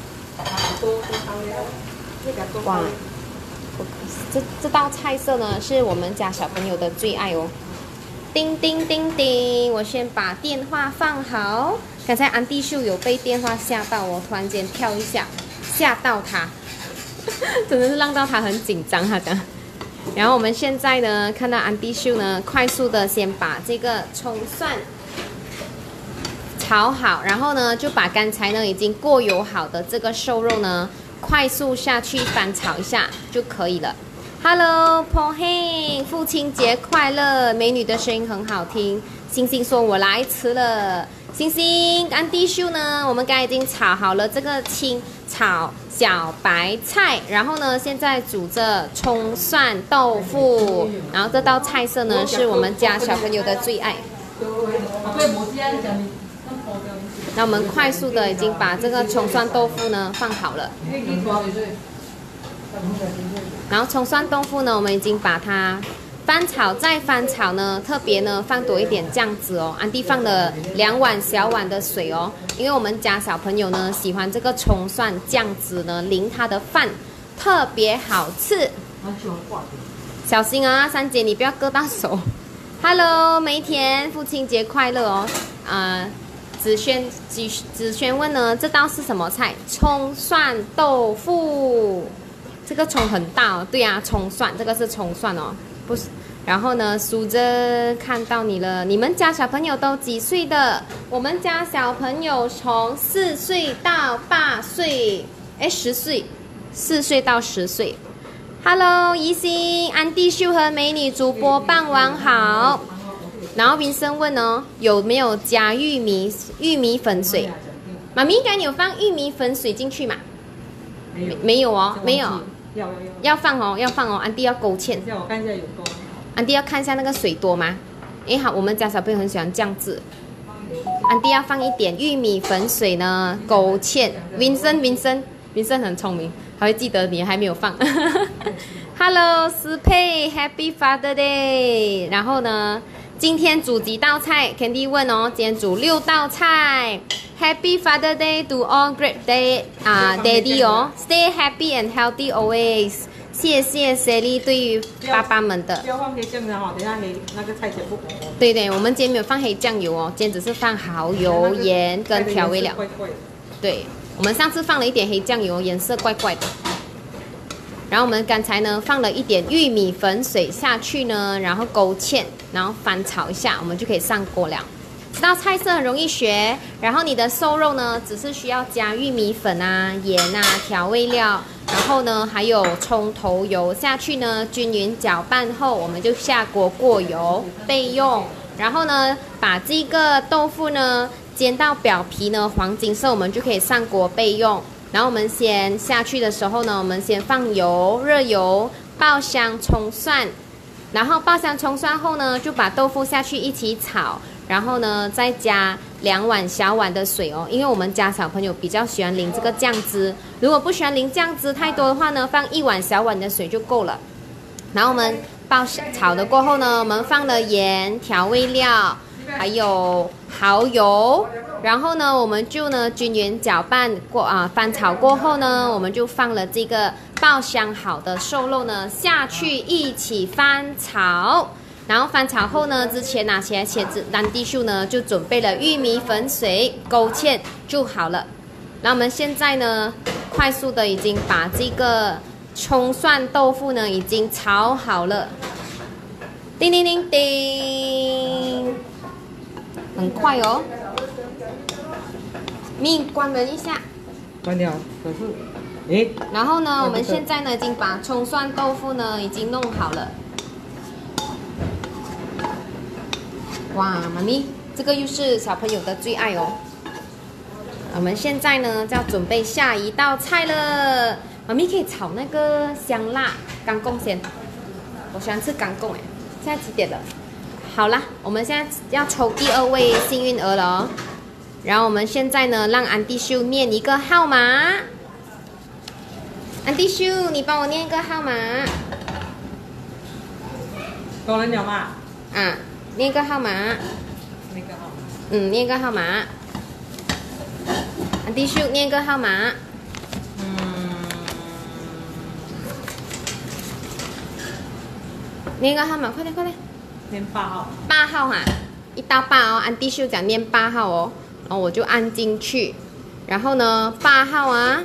哇，这道菜色呢，是我们家小朋友的最爱哦。叮叮叮叮，我先把电话放好。刚才安迪秀有被电话吓到，我突然间跳一下，吓到他，真的是让到他很紧张，他的。然后我们现在呢，看到安迪秀呢，快速的先把这个葱蒜炒好，然后呢，就把刚才呢已经过油好的这个瘦肉呢，快速下去翻炒一下就可以了。Hello， Po Heng， 父亲节快乐！美女的声音很好听。星星说：“我来迟了。”星星，安迪秀呢？我们刚才已经炒好了这个清炒小白菜，然后呢，现在煮着葱蒜豆腐，然后这道菜色呢是我们家小朋友的最爱。 那我们快速的已经把这个葱蒜豆腐呢放好了。然后葱蒜豆腐呢，我们已经把它翻炒再翻炒呢，特别呢放多一点酱汁哦。安迪放了2碗小碗的水哦，因为我们家小朋友呢喜欢这个葱蒜酱汁呢淋他的饭，特别好吃。小心啊，三姐你不要割到手。Hello， 梅田，父亲节快乐哦！子轩问呢，这道是什么菜？葱蒜豆腐。这个葱很大哦，对啊，葱蒜，这个是葱蒜哦，不是。然后呢，苏珍看到你了，你们家小朋友都几岁的？我们家小朋友从4岁到8岁，10岁，4岁到10岁。Hello， 怡心，安迪秀和美女主播傍晚好。然后云生问哦，有没有加玉米粉水？妈咪，刚你有放玉米粉水进去吗？没有哦，没有。要放哦，要放哦，安迪要勾芡。 我看一下有多。 安迪要看一下那个水多吗？哎好，我们家小朋友很喜欢酱汁。安迪要放一点玉米粉水呢，勾芡。Vincent 很聪明，他会记得你还没有放。Hello， 思佩 ，Happy Father Day。然后呢，今天煮几道菜 ？Candy 问哦，今天煮6道菜。Happy Father Day to all great day Daddy 哦 ，Stay happy and healthy always。谢谢 Sally 对于爸爸们的。 不要放黑酱的哈，等下那个菜全部。 对对，我们今天没有放黑酱油哦，今天只是放蚝油、盐跟调味料。对。我们上次放了一点黑酱油，颜色怪怪的。然后我们刚才呢放了一点玉米粉水下去呢，然后勾芡，然后翻炒一下，我们就可以上锅了。这道菜色很容易学，然后你的瘦肉呢，只是需要加玉米粉啊、盐啊、调味料，然后呢还有葱头油下去呢，均匀搅拌后，我们就下锅过油备用。然后呢，把这个豆腐呢煎到表皮呢黄金色，我们就可以上锅备用。然后我们先下去的时候呢，我们先放油，热油，爆香葱蒜，然后爆香葱蒜后呢，就把豆腐下去一起炒，然后呢再加2碗小碗的水哦，因为我们家小朋友比较喜欢淋这个酱汁，如果不喜欢淋酱汁太多的话呢，放1碗小碗的水就够了。然后我们炒的过后呢，我们放了盐、调味料，还有蚝油，然后呢，我们就均匀搅拌过翻炒过后呢，我们就放了这个爆香好的瘦肉呢下去一起翻炒。然后翻炒后呢，之前拿起来茄子蓝地秀呢就准备了玉米粉水勾芡就好了。那我们现在呢，快速的已经把这个葱蒜豆腐呢已经炒好了，叮叮叮叮，很快哦。你关门一下， 关掉。可是， 然后呢，我们现在呢已经把葱蒜豆腐呢已经弄好了。哇，妈咪，这个又是小朋友的最爱哦。我们现在呢就要准备下一道菜了。妈咪可以炒那个香辣干贡先，我喜欢吃干贡哎。现在几点了？好啦，我们现在要抽第2位幸运儿了哦。然后我们现在呢，让安迪秀念一个号码。安迪秀，你帮我念一个号码。 多人了嘛？ 念一个号码。 那个号码。 念一个号码。安迪秀，念一个号码。念一个号码，快点快点。 念8号。 8号哈，1到8哦。安迪秀讲念8号哦，然后我就按进去。然后呢，8号啊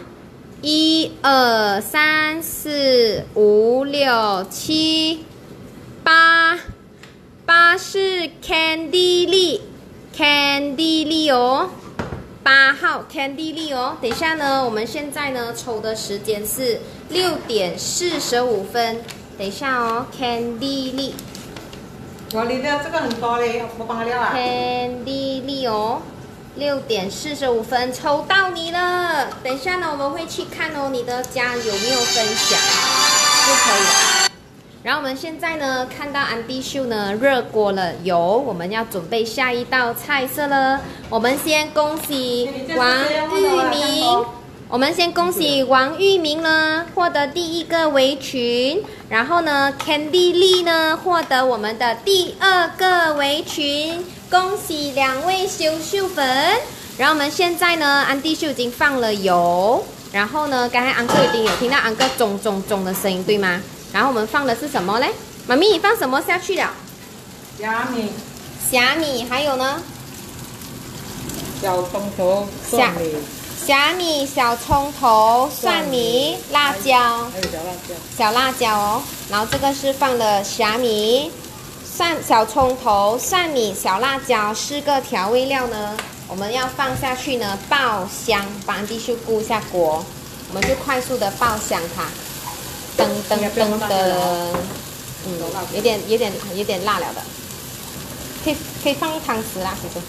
，1、2、3、4、5、6、7、8，8是 Candy Lee 哦，8号 Candy Lee 哦。等一下呢，我们现在呢抽的时间是6点45分。等一下哦 ，Candy Lee。 哇，你的这个很多嘞，我帮他料啊。 Candy Lee 哦，6点45分抽到你了。等一下呢，我们会去看哦，你的家有没有分享就可以了。 然后我们现在呢，看到安迪秀呢热锅了油，我们要准备下一道菜色了。我们先恭喜王玉明，我们先恭喜王玉明呢获得第1个围裙，然后呢 Candy Lee 呢获得我们的第2个围裙，恭喜2位秀秀粉。然后我们现在呢，安迪秀已经放了油，然后呢，刚才安哥已经有听到安哥钟钟钟的声音，对吗？然后我们放的是什么嘞？妈咪，你放什么下去了？虾米，还有呢？ 小葱头、蒜米。 虾米、小葱头、蒜米、辣椒， 还有小辣椒哦。然后这个是放的虾米、小葱头、蒜米、小辣椒4个调味料呢，我们要放下去呢，爆香，帮安迪秀顾一下锅，我们就快速的爆香它。噔噔噔噔，有点辣了的，可以放1汤匙啦，其实。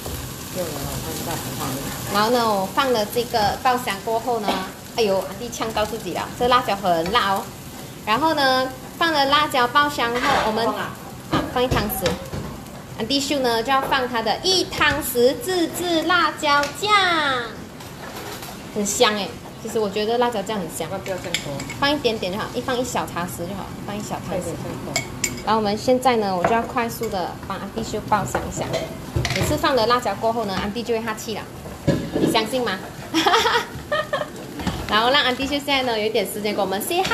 然后呢，我放了这个爆香过后呢，哎呦，安迪呛到自己了，这辣椒很辣哦。然后呢，放了辣椒爆香后，我们放1汤匙。安迪秀呢就要放它的1汤匙自制辣椒酱，很香哎。其实我觉得辣椒酱很香， 不要这样多， 放一点点就好，放1小茶匙就好，放1小茶匙。然后我们现在呢，我就要快速的帮安迪秀爆香一下。每次放了辣椒过后呢，安迪就会哈气了，你相信吗？然后让安迪秀现在呢有一点时间跟我们 say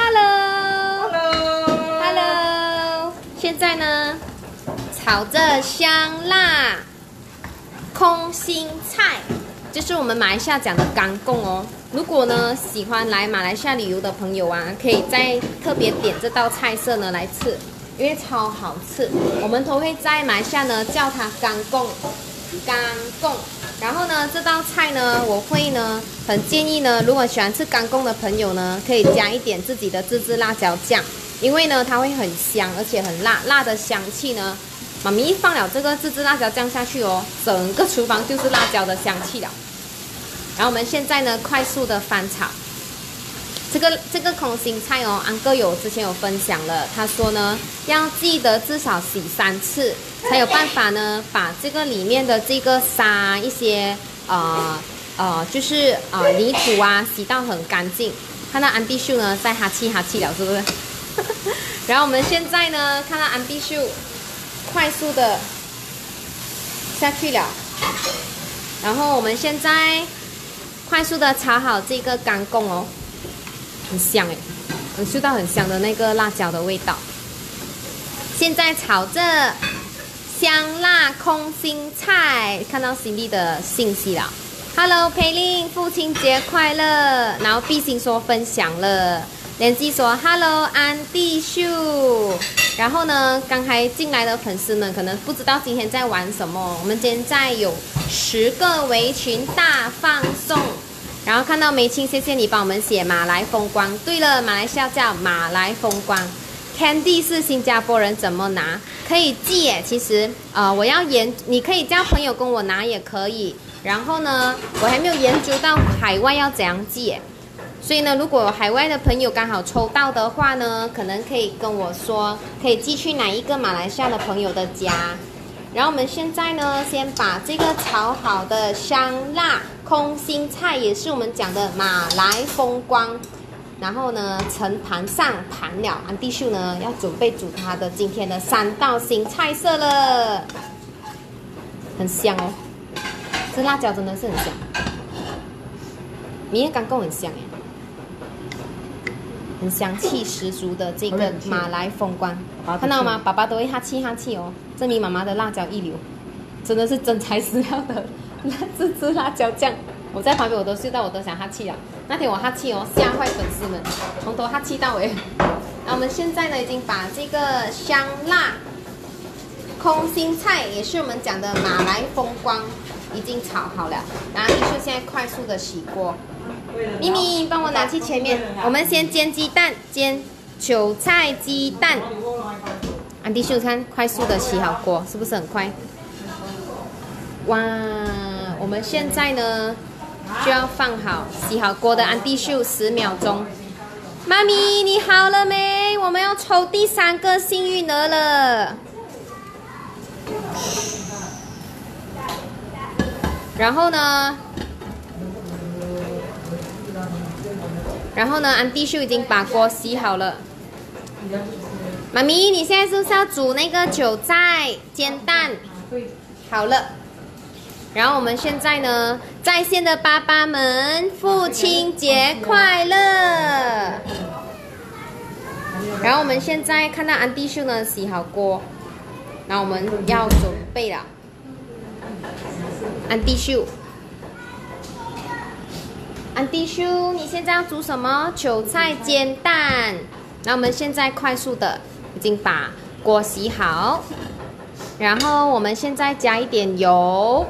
hello。现在呢，炒着香辣空心菜，就是我们马来西亚讲的干贡哦。如果呢喜欢来马来西亚旅游的朋友啊，可以再特别点这道菜色呢来吃，因为超好吃。我们都会在马来西亚呢叫它干贡。然后呢，这道菜呢，我会呢很建议呢，如果喜欢吃干贡的朋友呢，可以加一点自己的自制辣椒酱，因为呢它会很香，而且很辣，辣的香气呢，妈咪一放了这个自制辣椒酱下去哦，整个厨房就是辣椒的香气了。然后我们现在呢，快速的翻炒。这个空心菜哦，安哥之前有分享了，他说呢，要记得至少洗3次，才有办法呢，把这个里面的这个沙一些就是泥土啊，洗到很干净。看到安迪秀呢在哈气了，是不是？然后我们现在呢，看到安迪秀快速的下去了，然后我们现在快速的炒好这个干贡哦。很香哎，能嗅到很香的那个辣椒的味道。现在炒着香辣空心菜，看到 Cindy 的信息了。Hello， 佩玲，父亲节快乐。然后碧心说分享了，连记说 Hello， 安迪秀。然后呢，刚才进来的粉丝们可能不知道今天在玩什么。我们现在有10个围裙大放送。然后看到梅青，谢谢你帮我们写马来风光。对了，马来西亚叫马来风光。Candy 是新加坡人，怎么拿？可以寄耶。其实我要你可以叫朋友跟我拿也可以。然后呢，我还没有研究到海外要怎样寄耶。所以呢，如果海外的朋友刚好抽到的话呢，可能可以跟我说，可以寄去哪一个马来西亚的朋友的家。然后我们现在呢，先把这个炒好的香辣空心菜，也是我们讲的马来风光，然后呢盛盘上盘了。安迪秀呢要准备煮他的今天的3道新菜色了，很香哦，这辣椒真的是很香，明天干贡很香哎，很香气十足的这个马来风光，看到吗？爸爸都会哈气哦，证明妈妈的辣椒一流，真的是真材实料的自制辣椒酱。我在旁边我都嗅到，我都想哈气了。那天我哈气哦，吓坏粉丝们，从头哈气到尾。那我们现在呢，已经把这个香辣空心菜，也是我们讲的马来风光，已经炒好了。然后就现在快速的洗锅。咪咪，帮我拿去前面。我们先煎鸡蛋，煎韭菜鸡蛋。安迪秀看，快速的洗好锅，是不是很快？哇，我们现在呢就要放好洗好锅的安迪秀10秒钟， 妈咪，你好了没？我们要抽第3个幸运儿了。然后呢？安迪秀已经把锅洗好了。妈咪，你现在是不是要煮那个韭菜煎蛋？好了。然后我们现在呢，在线的爸爸们，父亲节快乐！然后我们现在看到安迪秀呢洗好锅，然后我们要准备了。安迪秀，你现在要煮什么？韭菜煎蛋。那我们现在快速的已经把锅洗好，然后我们现在加一点油。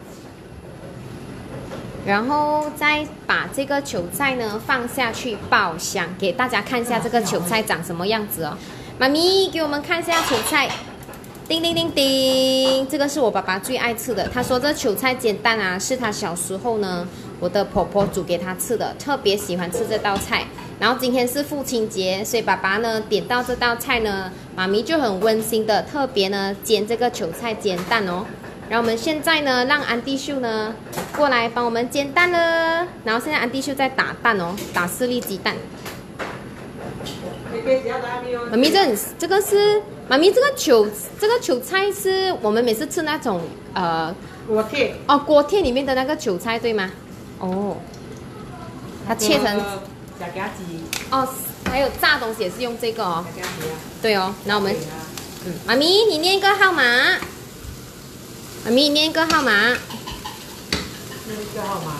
然后再把这个韭菜呢放下去爆香，给大家看一下这个韭菜长什么样子哦。妈咪，给我们看一下韭菜，叮叮叮叮，这个是我爸爸最爱吃的。他说这韭菜煎蛋啊，是他小时候呢我的婆婆煮给他吃的，特别喜欢吃这道菜。然后今天是父亲节，所以爸爸呢点到这道菜呢，妈咪就很温馨的特别呢煎这个韭菜煎蛋哦。然后我们现在呢，让安迪秀呢过来帮我们煎蛋了。然后现在安迪秀在打蛋哦，打4粒鸡蛋。妈咪，这个是妈咪这个韭菜是我们每次吃那种锅贴哦，锅贴里面的那个韭菜对吗？哦，它切成假夹鸡哦，还有炸东西也是用这个哦。 假夹鸡啊。 对哦，那我们妈咪你念一个号码。妈咪，念一个号码。 念一个号码。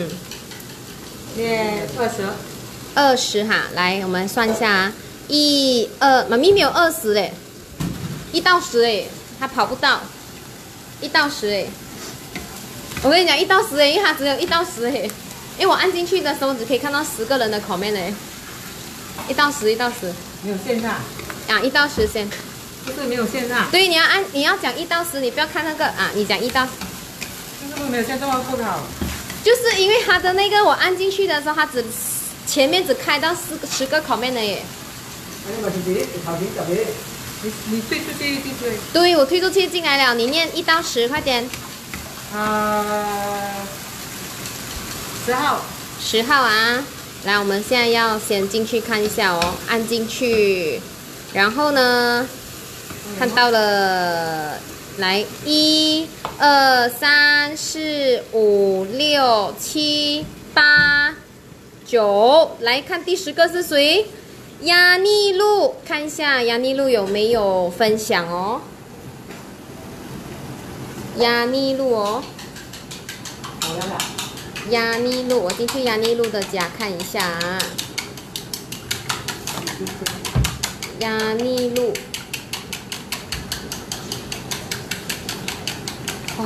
念20 哈，来，我们算一下啊，1、2，妈咪没有20嘞，1到10哎，它跑不到，1到10哎。我跟你讲1到10哎，因为它只有1到10哎，因为我按进去的时候只可以看到10个人的 comment 哎，1到10，1到10。 没有线上。 啊，1到10先。 就是没有线上。 对，你要讲1到10，你不要看那个啊，你讲1到10。 就是没有线上不好。 就是因为它的那个我按进去的时候，它前面只开到10个 comment 了耶。 你退出去就对。 对，我退出去进来了，你念1到10，快点。 10号。 10号啊，来，我们现在要先进去看一下哦，按进去，然后呢，看到了，来1、2、3、4、5、6、7、8、9，来看第10个是谁？亚妮露，看一下亚妮露有没有分享哦。亚妮露哦。 好了啦。 亚妮露，我进去亚妮露的家看一下啊。亚妮露，哇，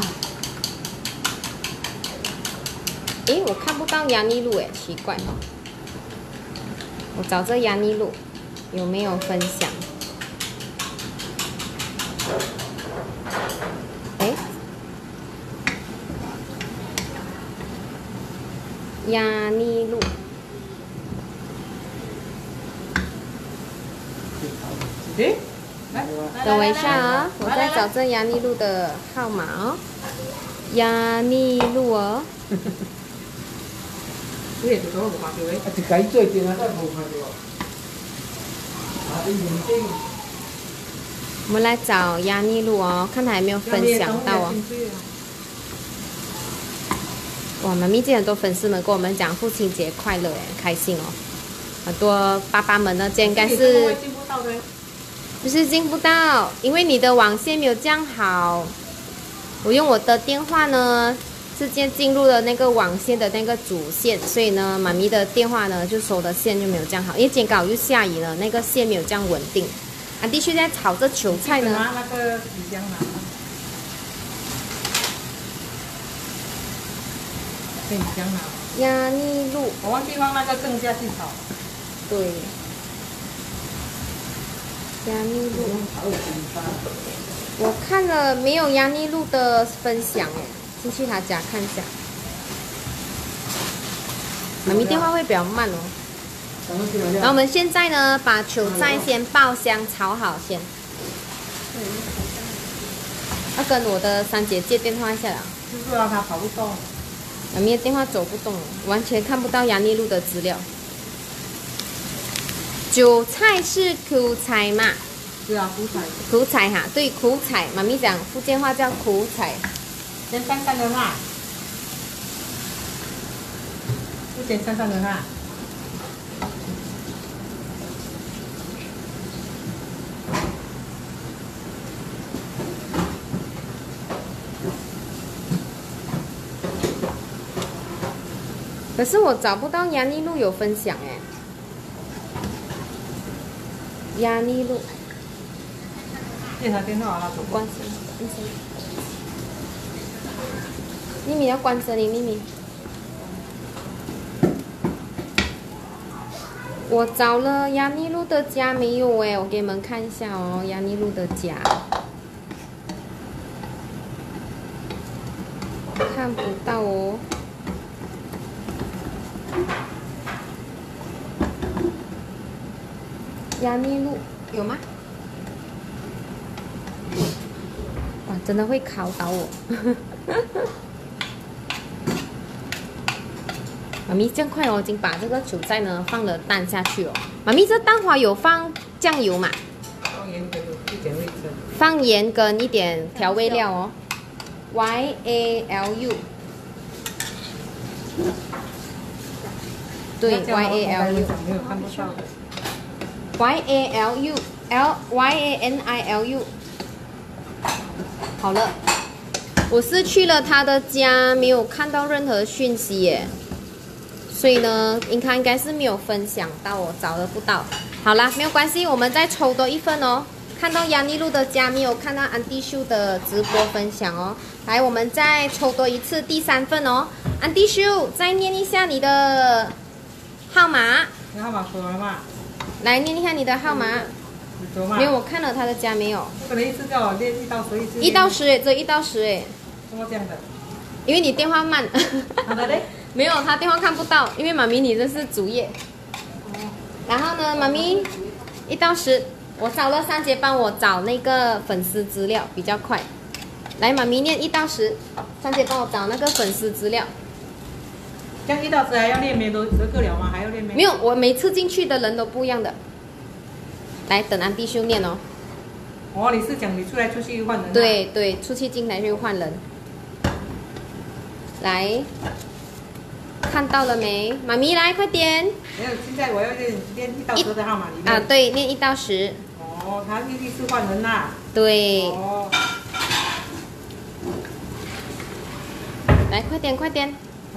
诶，我看不到亚妮露，诶，奇怪哦。我找这亚妮露有没有分享？诶，亚妮露。 诶， 等我一下啊，我在找这亚妮露的号码哦。亚妮露哦。 你也是都无看到诶。 一家做阵啊，都无看到。你眼睛。 我们来找亚妮露哦，看她有没有分享到哦。哇，妈咪今天很多粉丝们跟我们讲父亲节快乐，哎，开心哦。很多爸爸们呢，这应该是不是进不到，因为你的网线没有这样好。我用我的电话呢，直接进入了那个网线的那个主线，所以呢，妈咪的电话呢就收的线就没有这样好，因为今天刚好又下雨了，那个线没有这样稳定。安迪现在炒这韭菜呢。 拿那个纸箱拿。可以香拿。 亚妮露， 我忘记放那个更下去炒。 对。亚妮露。我看了没有亚妮露的分享哎，进去他家看一下。妈咪电话会比较慢哦。 然后我们现在呢，把韭菜先爆香炒好先。要跟我的三姐借电话一下了。 就是让它跑不动。 妈咪的电话走不动了，完全看不到雅尼路的资料。韭菜是苦菜嘛？ 对啊，苦菜。 苦菜哈，对，苦菜。妈咪讲福建话叫苦菜。 先淡淡的辣，不先淡淡的辣。 可是我找不到雅尼路有分享哎，雅尼路。 接他电话，他走。 关声，关声。咪咪要关声音，咪咪。我找了雅尼路的家没有哎，我给你们看一下哦，雅尼路的家。看不到哦。雅尼路有吗？哇，真的会考倒我！妈咪这样快哦，已经把这个韭菜呢放了蛋下去哦。妈咪，这蛋花有放酱油嘛？ 放盐跟一点味噌。 放盐跟一点调味料哦。YALU。对 ，YALU。 没有看不到的。 YANILU。好了，我是去了他的家，没有看到任何讯息耶，所以呢，应该是没有分享到，我找得不到。好啦，没有关系，我们再抽多一份哦。看到雅尼路的家，没有看到安迪秀的直播分享哦。来，我们再抽多一次第3份哦。安迪秀，再念一下你的号码。 你号码说了吗？ 来念一下你的号码。没有，我看了他的家没有。 可能一次叫我练1到10一次。 1到10哎，只有1到10哎。 怎么这样的？ 因为你电话慢。 好的嘞。 没有，他电话看不到，因为妈咪你这是主页。然后呢，妈咪1到10，我找了3姐帮我找那个粉丝资料比较快。来，妈咪念1到10，3姐帮我找那个粉丝资料。 这样1到10还要练没都个了吗？还要练没？ 没有，我每次进去的人都不一样的。来，等安迪修念哦。 哦，你是讲你出来出去换人、啊？ 对对，出去进来就换人。来，看到了没？妈咪来，快点。 没有，现在我要练1到10的号码里面。 啊，对，念1到10。 哦，他一次换人啦。 对。 哦。 来，快点，快点。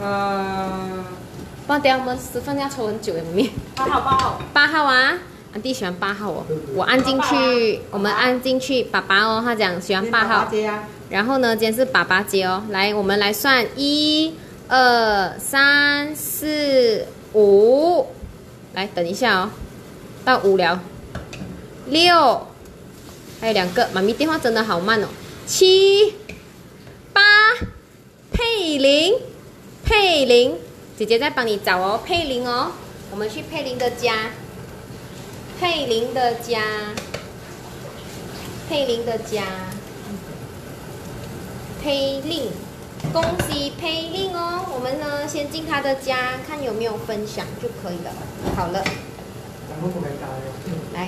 不然等下我们10分要抽很久耶，妈咪。 8号。 8号啊。安迪喜欢8号哦，我按进去，我们按进去，爸爸哦，他讲喜欢8号，然后呢，今天是爸爸节哦，来，我们来算1、2、3、4、5，来等一下哦，到5了，6，还有2个，妈咪电话真的好慢哦，7、8，佩玲，姐姐在帮你找哦，佩玲哦，我们去佩玲的家。佩玲的家，佩玲，恭喜佩玲哦！我们呢先进她的家，看有没有分享就可以了。好了，来，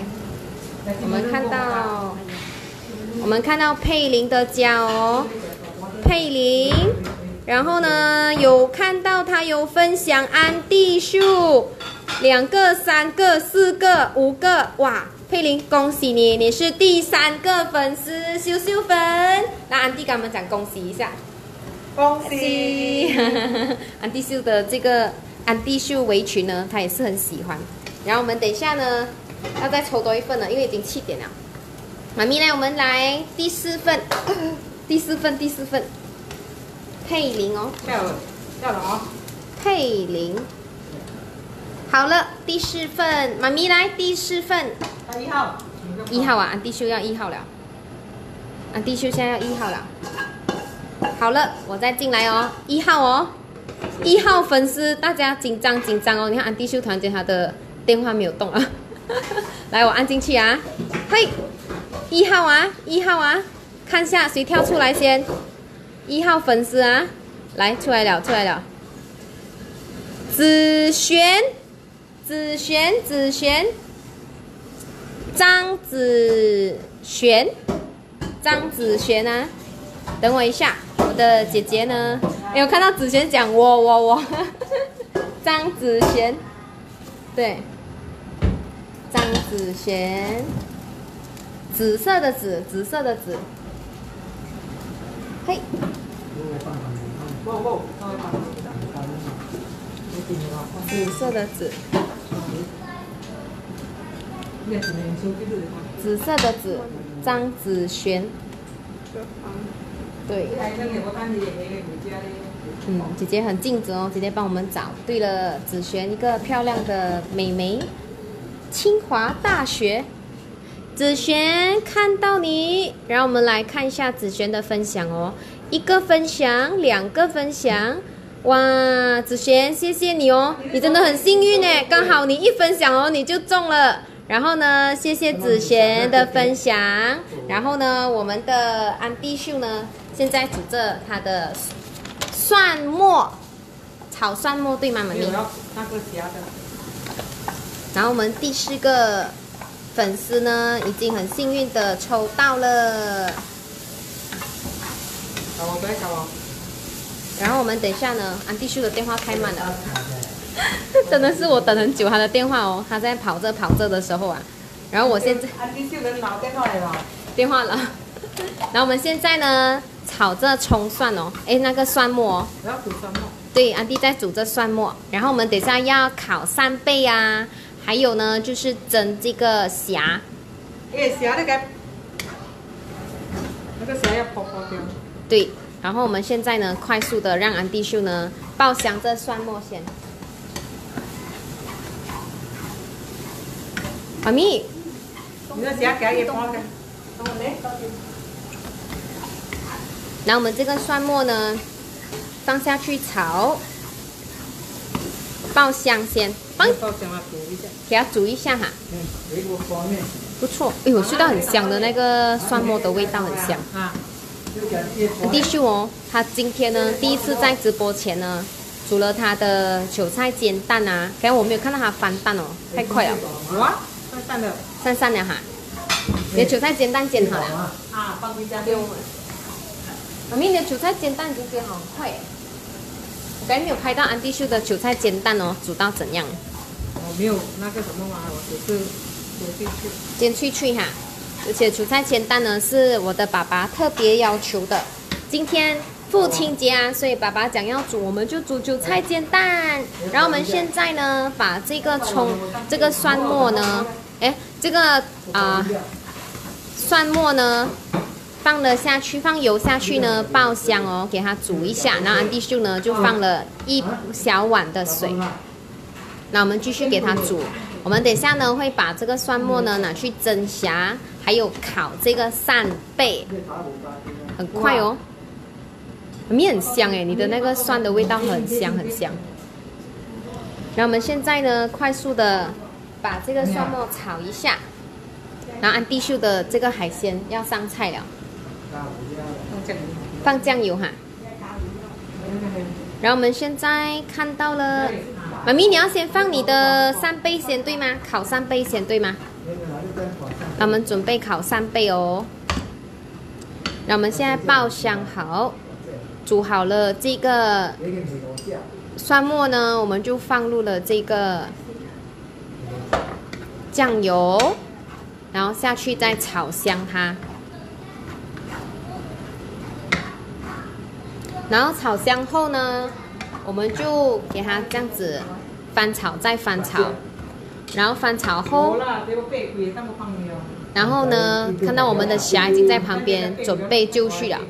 我们看到佩玲的家哦，佩玲，然后呢有看到她有分享安迪树。2个、3个、4个、5个，哇！佩玲，恭喜你，你是第3个粉丝，秀秀粉。那安迪跟我们讲恭喜一下， 恭喜！ 安迪秀的这个安迪秀围裙呢，他也是很喜欢。然后我们等一下呢，要再抽多一份了，因为已经7点了。妈咪来，我们来第4份，第4份，佩玲哦， 掉了哦， 佩玲。好了，第4份，妈咪来第4份。 1号。 1号啊，安迪秀要1号了。安迪秀现在要1号了。好了，我再进来哦，1号哦，1号粉丝，大家紧张哦！你看安迪秀团结他的电话没有动啊。来，我按进去啊。嘿，1号啊，1号啊，看下谁跳出来先。1号粉丝啊，来出来了，出来了。子璇，张子璇啊，等我一下，我的姐姐呢？没有看到子璇讲我，张子璇，对，张子璇，紫色的紫，嘿，紫色的紫。紫色的紫，张子璇。对。姐姐很尽责哦，姐姐帮我们找对了，子璇一个漂亮的美眉，清华大学。子璇看到你，然后我们来看一下子璇的分享哦，1个分享，2个分享。哇，子璇，谢谢你哦，你真的很幸运呢，刚好你一分享哦，你就中了。然后呢，谢谢子璇的分享。然后呢，我们的安迪秀呢，现在煮着他的蒜末，炒蒜末对吗，妈咪？ 那个夹的。 然后我们第4个粉丝呢，已经很幸运的抽到了。然后我们等一下呢，安迪秀的电话开满了。真的是我等很久他的电话哦，他在跑着的时候啊，然后我现在安迪秀的老电话来了， 电话了，然后我们现在呢炒着葱蒜哦，哎那个蒜末哦， 我要煮蒜末， 对，安迪在煮着蒜末，然后我们等一下要烤扇贝啊，还有呢就是蒸这个虾， 虾那个虾要泡掉， 对，然后我们现在呢快速的让安迪秀呢爆香这蒜末先。妈咪， 你的虾给它泡开。 然后我们这个蒜末呢，放下去炒，爆香先， 爆香了，煮一下， 给它煮一下哈。不错，哎，我嗅到很香的那个蒜末的味道，很香。 啊。 弟秀哦，他今天呢第一次在直播前呢，煮了他的韭菜煎蛋啊，刚刚我没有看到他翻蛋哦，太快了。 哇！ 散了哈，你的韭菜煎蛋煎好了。 啊，放回家不用了。妈咪，你的韭菜煎蛋已经煎好很快耶。我刚才没有拍到安迪秀的韭菜煎蛋哦，煮到怎样？ 我没有那个什么嘛，我只是煎脆脆哈。而且韭菜煎蛋呢是我的爸爸特别要求的。今天父亲节啊，所以爸爸讲要煮，我们就煮韭菜煎蛋。然后我们现在呢，把这个这个蒜末呢，哎，这个蒜末呢放了下去，放油下去呢，爆香哦，给它煮一下。然后安迪秀呢就放了1小碗的水，那我们继续给它煮。我们等一下呢会把这个蒜末呢拿去蒸虾，还有烤这个扇贝，很快哦。面很香哎，你的那个蒜的味道很香很香。然后我们现在呢，快速的把这个蒜末炒一下，然后安迪秀的这个海鲜要上菜了，放酱油哈。然后我们现在看到了，妈咪你要先放你的扇贝先对吗？烤扇贝先对吗？那我们准备烤扇贝哦。那我们现在爆香好。煮好了这个蒜末呢，我们就放入了这个酱油，然后下去再炒香它，然后炒香后呢，我们就给它这样子翻炒，再翻炒，然后翻炒后，然后呢，看到我们的虾已经在旁边准备就绪了。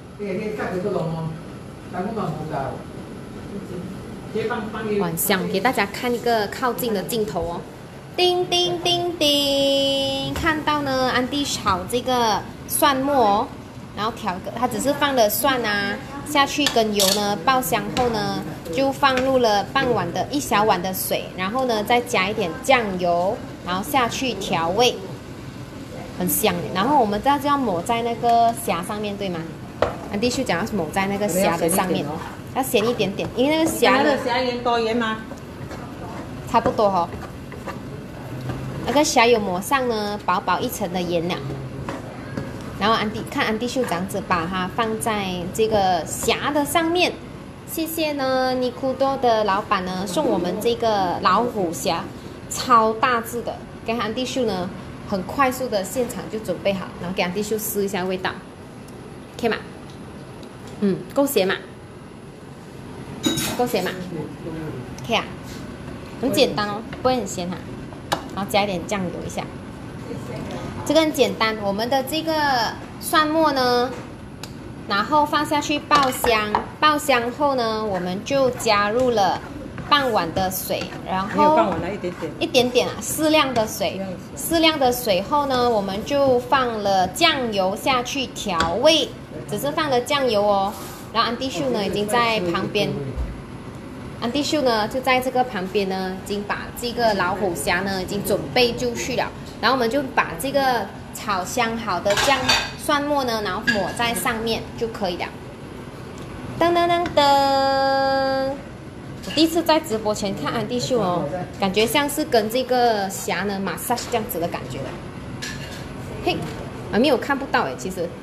晚上给大家看一个靠近的镜头哦，叮叮叮叮，看到呢，安迪炒这个蒜末哦，然后调个，它只是放了蒜啊下去跟油呢爆香后呢， 就放入了1小碗的水，然后呢再加一点酱油，然后下去调味，很香。然后我们这样就要抹在那个虾上面，对吗？安迪秀讲要抹在那个虾的上面，要咸一点点，因为那个虾的虾盐多盐吗？ 差不多哦。那个虾有抹上呢薄薄一层的盐了，然后安迪秀这样子把它放在这个虾的上面。谢谢呢，尼库多的老板呢送我们这个老虎虾，超大只的，给安迪秀呢很快速的现场就准备好，然后给安迪秀试一下味道，可以吗？够咸嘛？够咸嘛？可以啊，很简单哦，不会很咸哈。然后加一点酱油一下，这个很简单。我们的这个蒜末呢，然后放下去爆香，爆香后呢，我们就加入了半碗的水，然后半碗了一点点啊，适量的水，适量的水后呢，我们就放了酱油下去调味，只是放了酱油哦。然后安迪秀呢已经在旁边。安迪秀呢就在这个旁边呢，已经把这个老虎虾呢已经准备就绪了，然后我们就把这个炒香好的蒜末呢，然后抹在上面就可以了。噔噔噔噔！我第一次在直播前看安迪秀哦，感觉像是跟这个虾呢massage这样子的感觉的。嘿，妈咪我看不到哎，其实。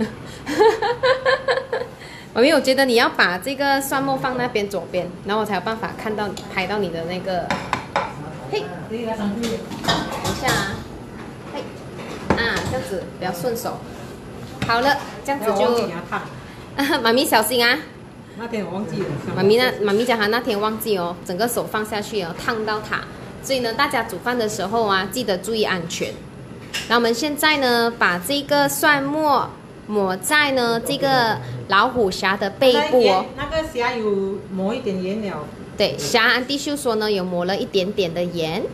妈咪，我觉得你要把这个蒜末放那边左边，然后我才有办法看到拍到你的那个。嘿，等一下啊，嘿，啊，这样子比较顺手。好了，这样子就。妈咪小心啊！ 那天我忘记了。 妈咪讲她那天忘记哦，整个手放下去哦，烫到它。所以呢，大家煮饭的时候啊，记得注意安全。那我们现在呢，把这个蒜末抹在呢这个老虎虾的背部哦。 那个虾有抹一点盐了。 对，虾安迪秀说呢有抹了一点点的盐。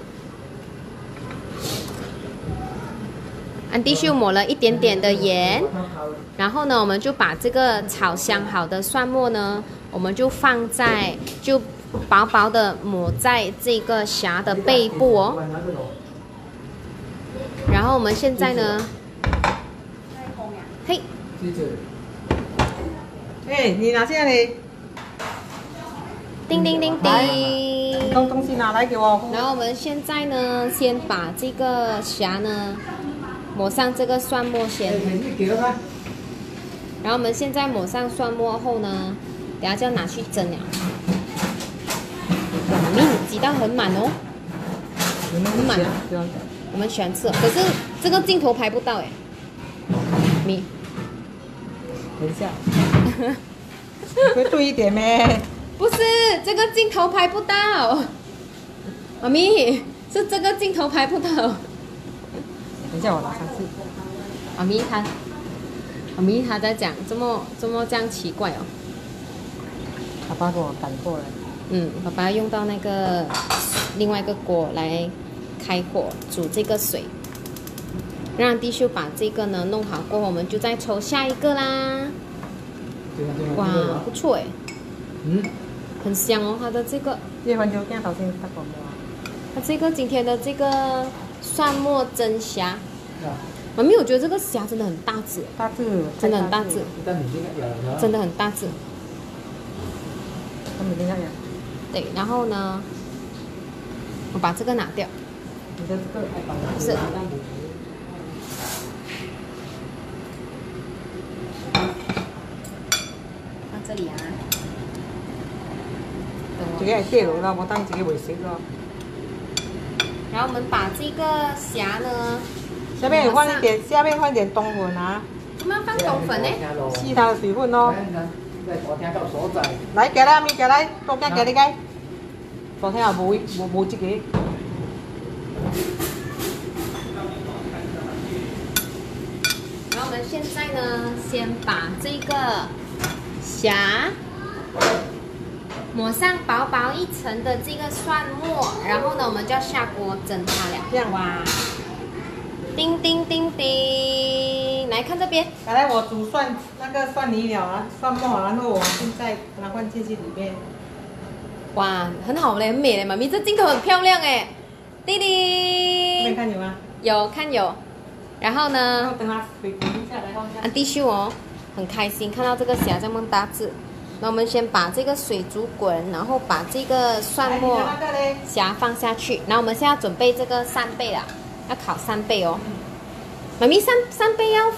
安迪秀抹了一点点的盐，然后呢，我们就把这个炒香好的蒜末呢，我们就放在薄薄的抹在这个虾的背部哦。然后我们现在呢，嘿， 哎，你拿下来。 叮叮叮叮， 东西拿来给我。 然后我们现在呢，先把这个虾呢抹上这个蒜末先。然后我们现在抹上蒜末后呢，等下就要拿去蒸了。哇，米你挤到很满哦，很满。我们喜欢吃，可是这个镜头拍不到哎。米， 等一下，会对一点咩？ 不是，这个镜头拍不到。妈咪，是这个镜头拍不到。 等一下我拿上去。 妈咪她在讲，怎么这样奇怪哦？ 爸爸给我赶过来。 爸爸用到那个另外一个锅来开火煮这个水，让弟秀把这个呢弄好过后，我们就再抽下一个啦。哇，不错哎。很香哦，它的这个。它这个今天的这个蒜末蒸虾。妈咪，我觉得这个虾真的很大只，真的很大只，真的很大只。对，然后呢，我把这个拿掉。不是。放这里啊。 这个系跌落啦，我当自己袂熟咯。 然后我们把这个虾呢。 下面放一点冬粉啊。 我们放冬粉呢？ 吸它的水分咯。来，过来，咪过来，多加给你个。昨天也冇这个。 然后我们现在呢，先把这个虾抹上薄薄一层的这个蒜末，然后呢，我们就要下锅蒸它了。 这样哇。 叮叮叮叮，来看这边。 来，我煮那个蒜泥了啊，蒜末，然后我现在把它放进去里面。 哇，很好嘞，很美嘞，妈咪这镜头很漂亮哎，弟弟。 没看有吗？ 有看有，然后呢？ 然后等它水滚一下来放下。 安迪秀哦，很开心看到这个虾这么大只。那我们先把这个水煮滚，然后把这个蒜末虾放下去。然后我们现在准备这个扇贝啦，要烤扇贝哦。妈咪扇贝要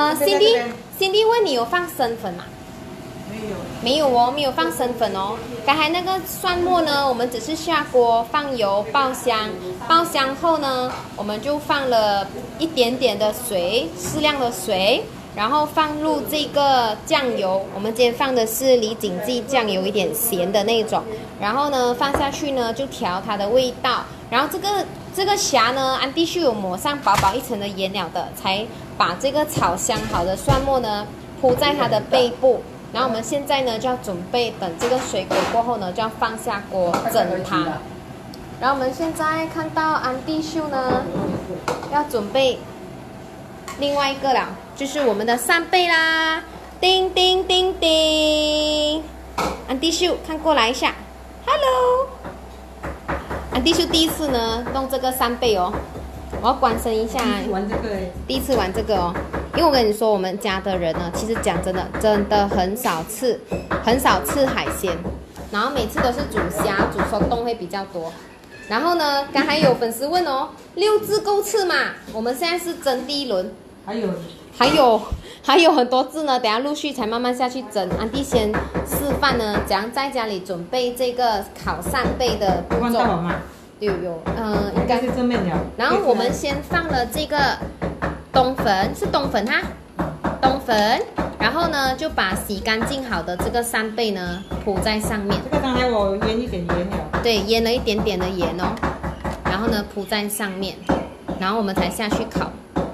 Cindy 问你有放生粉吗？ 没有。 没有哦，没有放生粉哦。刚才那个蒜末呢，我们只是下锅放油爆香，爆香后呢，我们就放了一点点的水，适量的水。然后放入这个酱油，我们今天放的是李锦记酱油，一点咸的那种。然后呢，放下去呢就调它的味道。然后这个虾呢，安迪秀有抹上薄薄一层的盐了的，才把这个炒香好的蒜末呢铺在它的背部。然后我们现在呢就要准备等这个水滚过后呢，就要放下锅蒸它。然后我们现在看到安迪秀呢要准备另外一个了。就是我们的扇贝啦，叮叮叮叮，安迪秀看过来一下 ，Hello， 安迪秀第一次呢弄这个扇贝哦，我要关声一下， 玩这个第一次玩这个哦，因为我跟你说，我们家的人呢，其实讲真的很少吃海鲜，然后每次都是煮虾、煮手冻会比较多。然后呢，刚才有粉丝问哦，6只够吃吗？我们现在是蒸第一轮。还有很多字呢，等下陆续才慢慢下去蒸。安迪先示范呢，怎样在家里准备这个烤扇贝的步骤。有，应该是正面的。 然后我们先放了这个冬粉，是冬粉哈，冬粉。然后呢，就把洗干净好的这个扇贝呢铺在上面。 这个刚才我腌一点盐了。 对，腌了一点点的盐哦。然后呢，铺在上面，然后我们才下去烤。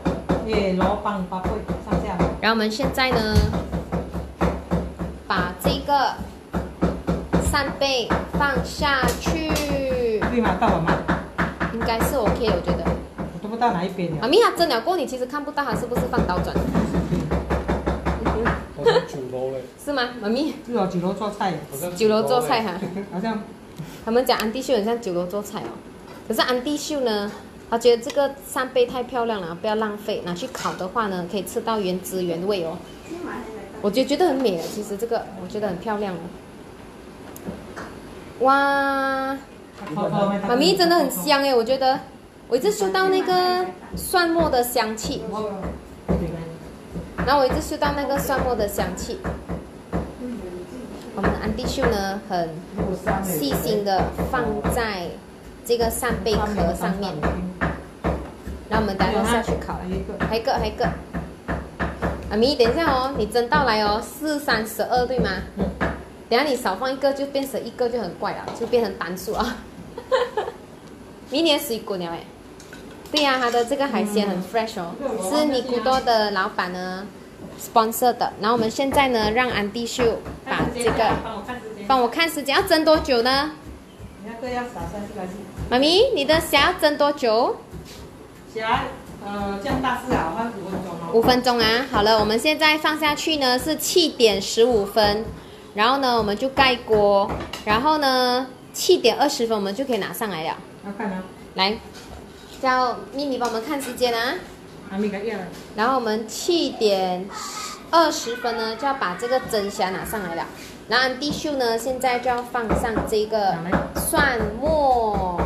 然后我们现在呢，把这个扇贝放下去。 立马到了吗？ 应该是 OK， 我觉得。 我都不知道哪一边了。 妈咪它蒸了过后，你其实看不到它是不是放刀转。 好像酒楼嘞。 是吗，妈咪？ 是哦，酒楼做菜。 酒楼做菜哈。 好像。 他们讲安迪秀很像酒楼做菜哦，可是安迪秀呢？他觉得这个扇贝太漂亮了，不要浪费，拿去烤的话呢，可以吃到原汁原味哦。我觉得很美的，其实这个我觉得很漂亮哦。哇，妈咪真的很香哎，我觉得我一直嗅到那个蒜末的香气，然后我一直嗅到那个蒜末的香气。我们的安迪秀呢，很细心的放在这个扇贝壳上面。然后我们等一下下去烤，还一个，阿咪，等一下哦，你蒸到来哦，4、3、12对吗？等一下你少放一个就变成一个就很怪了，就变成单数啊。明年水滚了哎，对呀、它的这个海鲜很 fresh 哦，是尼古多的老板呢 sponsor 的。然后我们现在呢，让安迪秀把这个帮我看时间，要蒸多久呢？ 你那个要撒下去还是？ 妈咪，你的虾要蒸多久？ 虾，这样大致啊，放5分钟哦。 5分钟啊，好了，我们现在放下去呢是7点15分，然后呢我们就盖锅，然后呢7点20分我们就可以拿上来了。 要看啊。 来，叫咪咪帮我们看时间啊。然后我们7点20分呢就要把这个蒸虾拿上来了。然后安迪秀呢现在就要放上这个蒜末。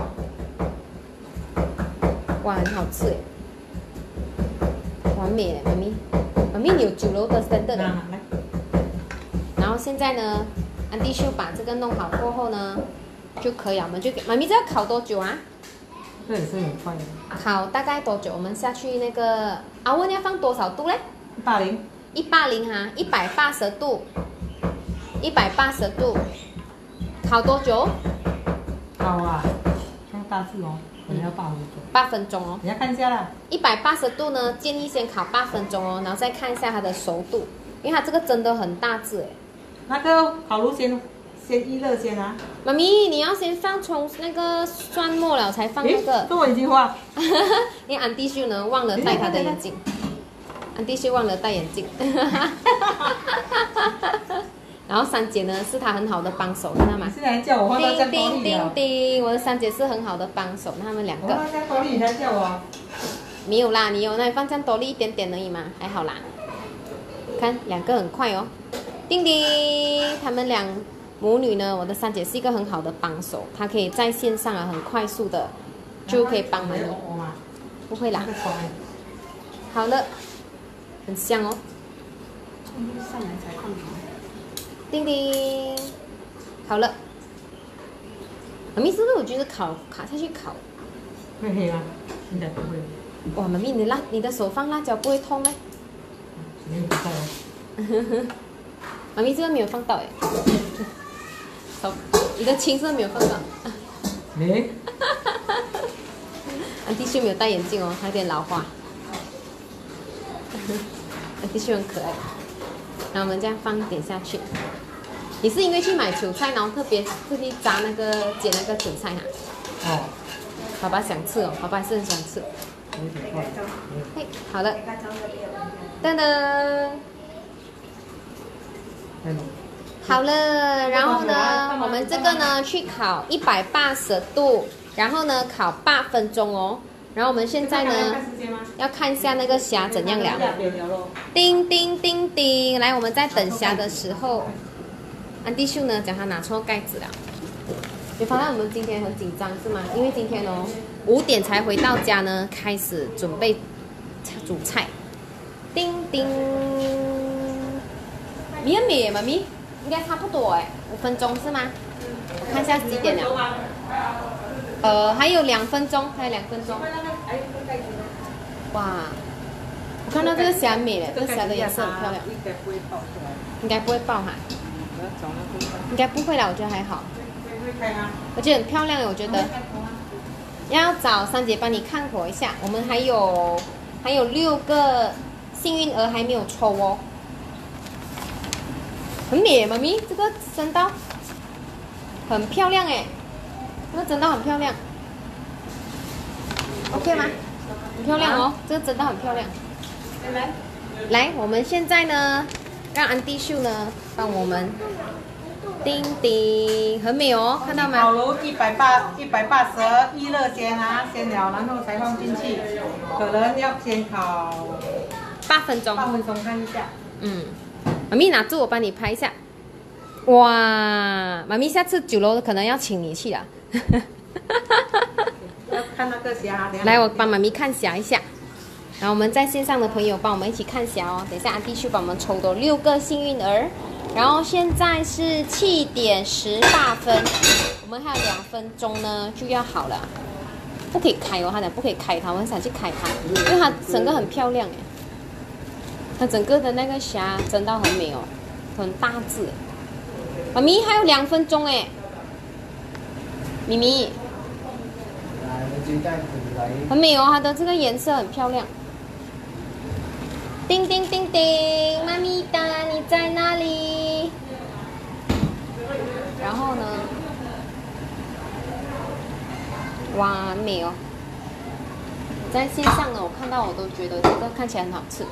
哇，很好吃哎，完美哎，妈咪你有酒楼的standard的。然后现在呢，安迪秀把这个弄好过后呢，就可以了。我们就给妈咪，这要烤多久啊？ 这也是很快的。 烤大概多久？我们下去那个阿温要放多少度嘞？180哈，180度，180度，烤多久？ 烤啊，看大致哦。可能要 8分钟哦。 你要看一下啦。 180度呢，建议先烤8分钟哦，然后再看一下它的熟度，因为它这个真的很大致哎。 那个烤炉先预热先啊。 妈咪，你要先放葱那个蒜末了，才放那个。 这我已经画。 因为安迪秀呢忘了戴他的眼镜，安迪秀忘了戴眼镜。然然后三姐呢是她很好的帮手，看到吗？ 现在叫我放到这叮叮玻璃了叮。叮，我的三姐是很好的帮手，他们两个我放在玻璃，你才叫我。 没有啦，你有那里放这样多了一点点而已嘛，还好啦。看两个很快哦，叮叮，他们两母女呢，我的三姐是一个很好的帮手，她可以在线上啊很快速的就可以帮忙你。不会啦，好了，很香哦。叮叮，好了。妈咪是不是我觉得卡下去烤？ 会黑吗？现在不会。 哇，妈咪你的手放辣椒不会痛吗？ 没有不在哦。 妈咪这个没有放到哎。手，你的青色没有放到。 没。 安迪秀没有戴眼镜哦，他有点老花。安迪秀很可爱。然后我们这样放一点下去。你是因为去买韭菜，然后特地炸剪那个韭菜哈？ 哦。 爸爸想吃哦，爸爸还是很喜欢吃。嘿，好了。噔噔。好了，然后呢，我们这个呢去烤180度，然后呢烤8分钟哦。然后我们现在呢要看一下那个虾怎样了。叮叮叮叮，来，我们在等虾的时候，安迪秀呢讲他拿错盖子了。你发现我们今天很紧张是吗？因为今天哦5点才回到家呢，开始准备煮菜。叮叮，米很美，妈咪应该差不多哎，5分钟是吗？我看一下几点了。还有2分钟，还有2分钟。哇，我看到这个虾很美嘞，这个虾的颜色很漂亮。应该不会爆哈。应该不会啦，我觉得还好。而且很漂亮耶，我觉得。要找三姐帮你看火一下，我们还有6个幸运儿还没有抽哦。很美耶，妈咪，这个蒸到很漂亮哎。这个蒸到很漂亮 ，OK 吗？很漂亮哦，这个蒸到很漂亮。来，我们现在呢，让安迪秀呢帮我们叮叮，很美哦，看到吗？ 烤炉180预热先啊，先了，然后才放进去，可能要先烤 8分钟。 8分钟看一下。 嗯，妈咪拿住，我帮你拍一下。哇，妈咪下次9楼可能要请你去了。 要看那个虾。 来，我帮妈咪看虾一下。然后我们在线上的朋友帮我们一起看虾哦。等一下安迪去帮我们抽多6个幸运儿。然后现在是7点18分，我们还有2分钟呢就要好了。不可以开哦，他讲不可以开它，我很想去开它，因为它整个很漂亮哎。它整个的那个虾蒸到很美哦，很大只。妈咪还有2分钟哎。咪咪，很美哦，它的这个颜色很漂亮。叮叮叮叮，妈咪哒，你在哪里？然后呢？哇，很美哦！在线上呢，我看到我都觉得这个看起来很好吃。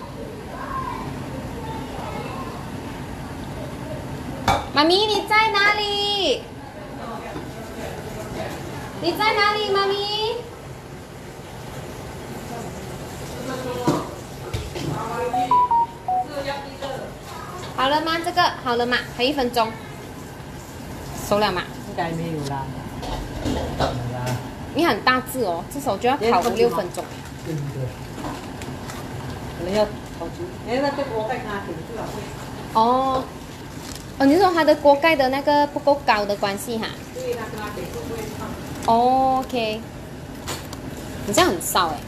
妈咪，你在哪里？你在哪里，妈咪？好了吗？这个好了吗？还1分钟，熟了吗？ 应该没有啦。 你很大致哦，至少就要烤5、6分钟。 对对。可能要烤熟。那个锅盖它顶住了。 哦，你是说它的锅盖的那个不够高的关系哈？ 对，它顶住不会烫。 哦 ，OK。你这样很烧哎。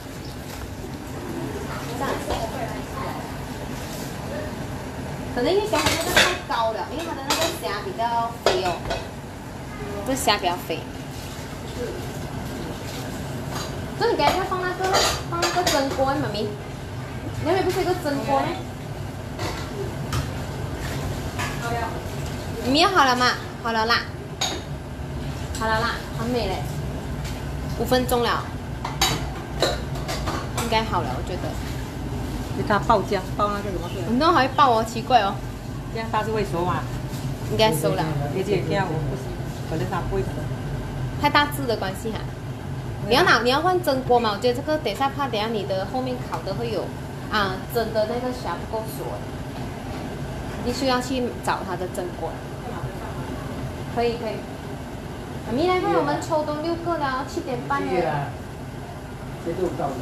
可能因为小火那个太高了，因为它的那个虾比较肥哦，这虾比较肥。所以你刚才放那个蒸锅，妈咪，你那边不是有个蒸锅吗？米好了嘛？好了啦，好了啦，很美嘞，5分钟了，应该好了，我觉得。 给它爆浆，爆那个什么？ 很多还会爆哦，奇怪哦。 这样它是会熟嘛？ 应该收了。 姐姐听我不是，可能他不会太大字的关系哈。你要换蒸锅嘛？我觉得这个等一下怕等一下你的后面烤的会有蒸的那个匣不够熟，你需要去找它的蒸锅。可以。明天看我们抽都6个了，7点半了。 谁都有道理。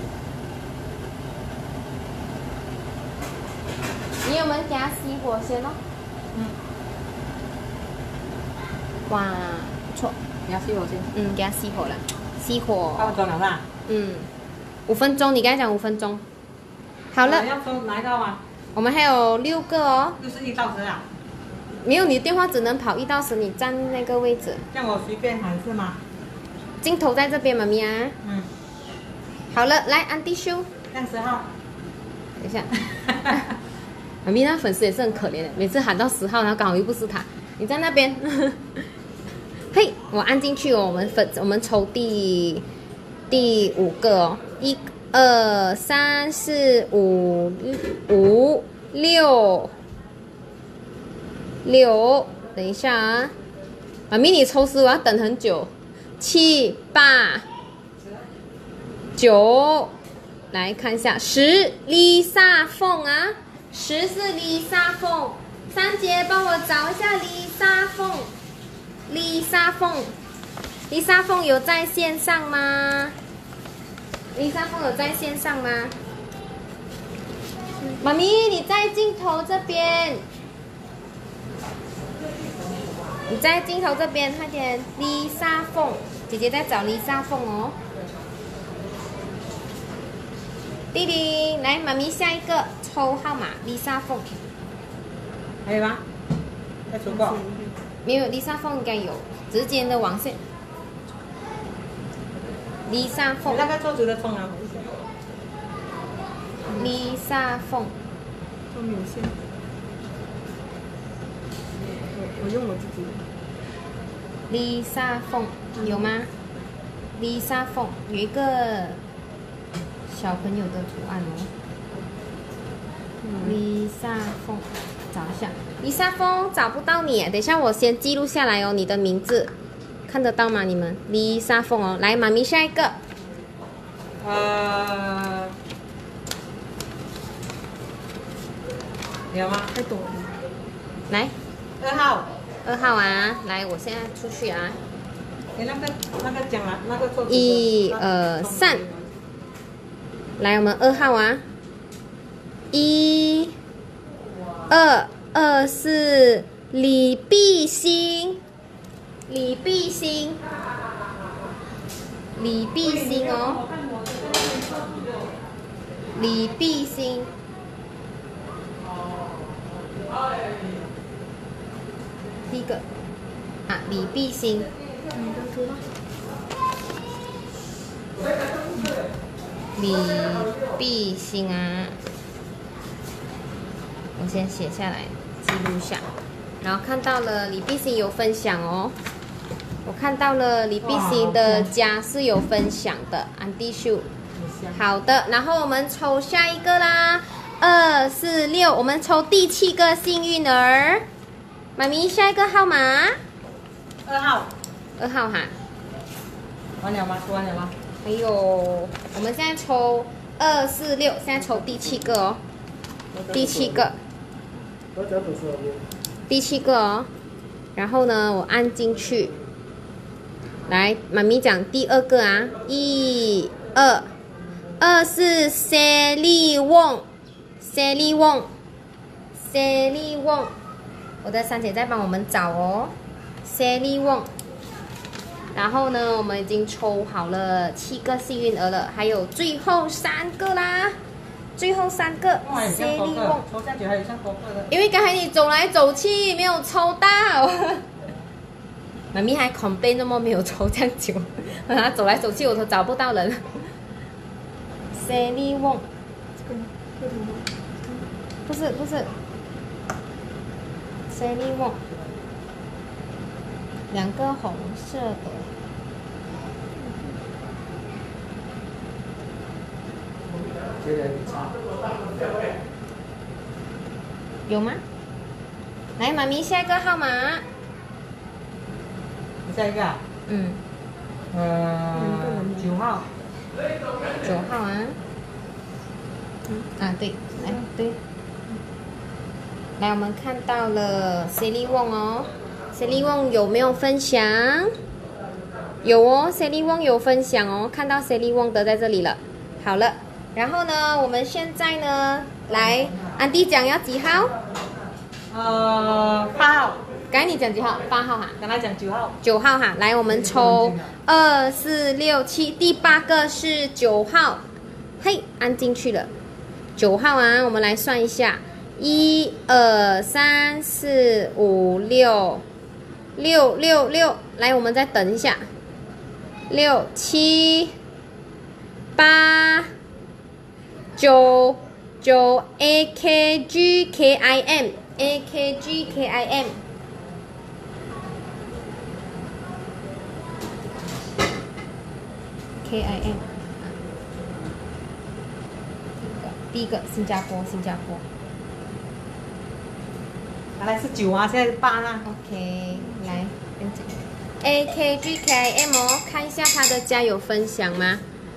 你有没有给它熄火先哦？哇，不错。 你要熄火先。 给它熄火了，熄火。 8分钟了啦。 5分钟，你刚才讲5分钟。好了。 要抽哪一道啊？ 我们还有6个哦。 就是1到10啊。 没有，你的电话只能跑1到10，你站那个位置。 让我随便喊是吗？ 镜头在这边，妈咪啊。好了，来安迪秀。 亮10号。 等一下。妈咪那粉丝也是很可怜的，每次喊到10号，然后刚好又不是他。你在那边。嘿，我按进去哦。我们抽第5个哦。1、2、3、4、5、6，等一下啊，妈咪你抽丝我要等很久。7、8、9，来看一下10，丽莎凤啊，10是丽莎凤，三姐帮我找一下丽莎凤。丽莎凤有在线上吗？丽莎凤有在线上吗？妈咪你在镜头这边。你在镜头这边，快点！丽莎凤，姐姐在找丽莎凤哦。弟弟，来，妈咪下一个抽号码，丽莎凤。 还有吗？再抽够？ 没有，丽莎凤应该有，只是今天的网线。丽莎凤。 那个桌子的冲啊。 丽莎凤。 都没有线。我用我自己。 丽莎凤有吗？丽莎凤有一个小朋友的图案哦。丽莎凤，找一下。丽莎凤找不到你，等一下我先记录下来哦，你的名字看得到吗？你们丽莎凤哦，来，妈咪下一个。 有吗？太多了。 来。 2号。 2号啊，来，我现在出去啊。 那个讲了，那个桌子。 1、2、3。来，我们2号啊。1、2是李碧欣，李碧欣哦，李碧欣。第一个李碧欣。李碧欣啊，我先写下来记录下，然后看到了李碧欣有分享哦，我看到了李碧欣的家是有分享的，安迪秀。好的，然后我们抽下一个啦，2、4、6，我们抽第7个幸运儿。妈咪下一个号码 ？2号。 2号哈。 完了吗？抽完了吗？ 还有，我们现在抽2、4、6，现在抽第7个哦。第7个。第7个哦。然后呢，我按进去。来，妈咪讲第2个啊，1、2。2是 Sally Wong。我的三姐在帮我们找哦 ，Sally Wong。然后呢，我们已经抽好了7个幸运儿了，还有最后3个啦，最后3个 Sally Wong。 抽下去还有像多个的。 因为刚才你走来走去没有抽到，妈咪还 complain 怎么没有抽这样久，走来走去我都找不到人。Sally Wong。不是。Sally Wong， 2个红色的，有吗？ 来，妈咪下一个号码。 下一个啊？ 嗯 ，9号。 9号啊。啊，对，来对。来，我们看到了 Sally Wong 哦 ，Sally Wong 有没有分享？有哦 ，Sally Wong 有分享哦，看到 Sally Wong 的在这里了。好了，然后呢，我们现在呢，来，安迪讲要几号 ？8号。 刚才你讲几号？8号哈。 刚才讲9号。 9号哈，来，我们抽2、4、6、7，第8个是9号。嘿，按进去了。9号啊，我们来算一下，1、2、3、4、5、6，来，我们再等一下，6、7、8、9 AKGKIM。第一个新加坡。 原来是9啊，现在是8啊。 OK， 来AKGKIM 哦，看一下他的家有分享吗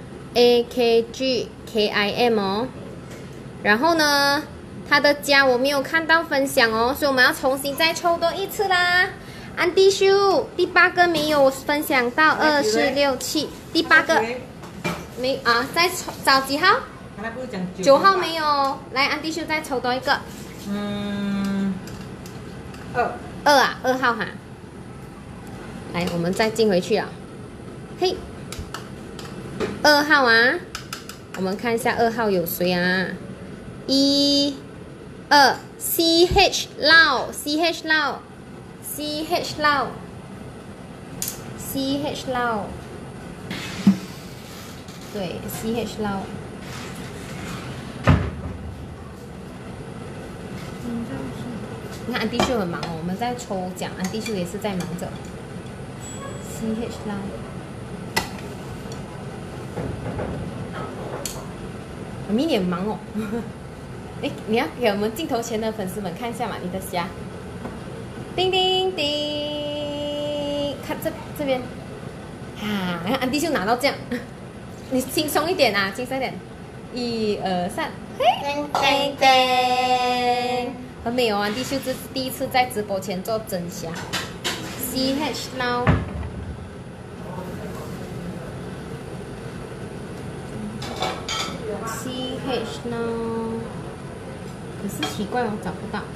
？AKGKIM 哦，然后呢，他的家我没有看到分享哦，所以我们要重新再抽多一次啦。安迪秀第8个没有分享到2、4、6、7，第8个没啊，再抽找几号？9号没有，来安迪秀再抽多一个。2啊，2号哈。来，我们再进回去啊。嘿，2号啊，我们看一下2号有谁啊？1、2 CH Lau，对 CH Lau。你看安迪秀很忙哦，我们在抽奖，安迪秀也是在忙着。CH Lau， 明年忙哦。哎，你要给我们镜头前的粉丝们看一下嘛，你的虾。叮叮叮，看这边，啊，然后安迪秀拿到这样，你轻松一点啊，轻松一点。1、2、3，嘿，叮叮。很美哦，安迪秀是第一次在直播前做真虾。CH Lau， CH Lau， 可是奇怪我找不到。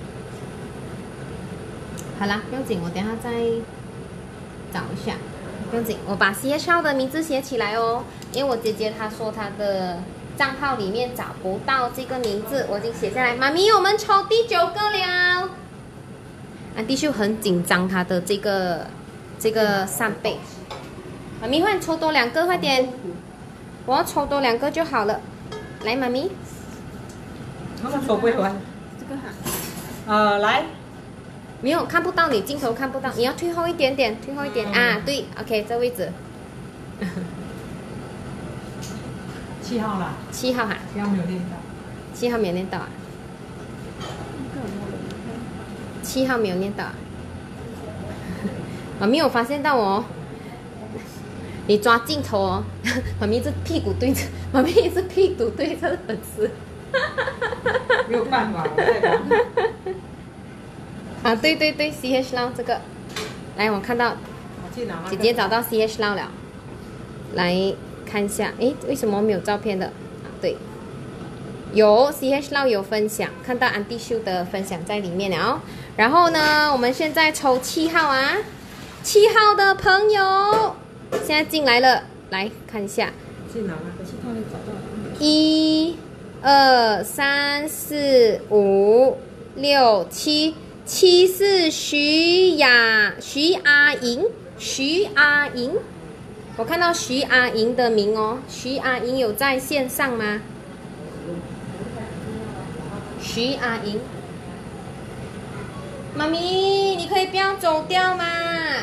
好啦，不用紧，我等下再找一下。不用紧，我把 CH Lau 的名字写起来哦，因为我姐姐她说她的账号里面找不到这个名字，我已经写下来。妈咪，我们抽第9个了。安迪秀很紧张，他的这个扇贝。妈咪，快抽多2个，快点！我要抽多2个就好了。来，妈咪。 他们抽不完。这个哈。来。 没有看不到你，镜头看不到，你要退后一点点，退后一点啊！对 ，OK， 这位置。 7号啦。 7号哈。 7号没有练到。 7号没有练到啊。7号没有念到啊。妈咪有发现到哦，你抓镜头哦，妈咪一直屁股对着，妈咪一直屁股对着粉丝。 没有办法，我在忙。 啊，对 ，CH Lau 这个，来，我看到姐姐找到 CH Lau 了，来看一下，诶，为什么没有照片的？啊，对，有 CH Lau 有分享，看到安迪秀的分享在里面了哦。然后呢，我们现在抽7号啊，7号的朋友现在进来了，来看一下。 进哪个？7号你找到了。 1、2、3、4、5、6、7。7是徐阿莹，我看到徐阿莹的名哦，徐阿莹有在线上吗？徐阿莹，妈咪，你可以不要走掉吗？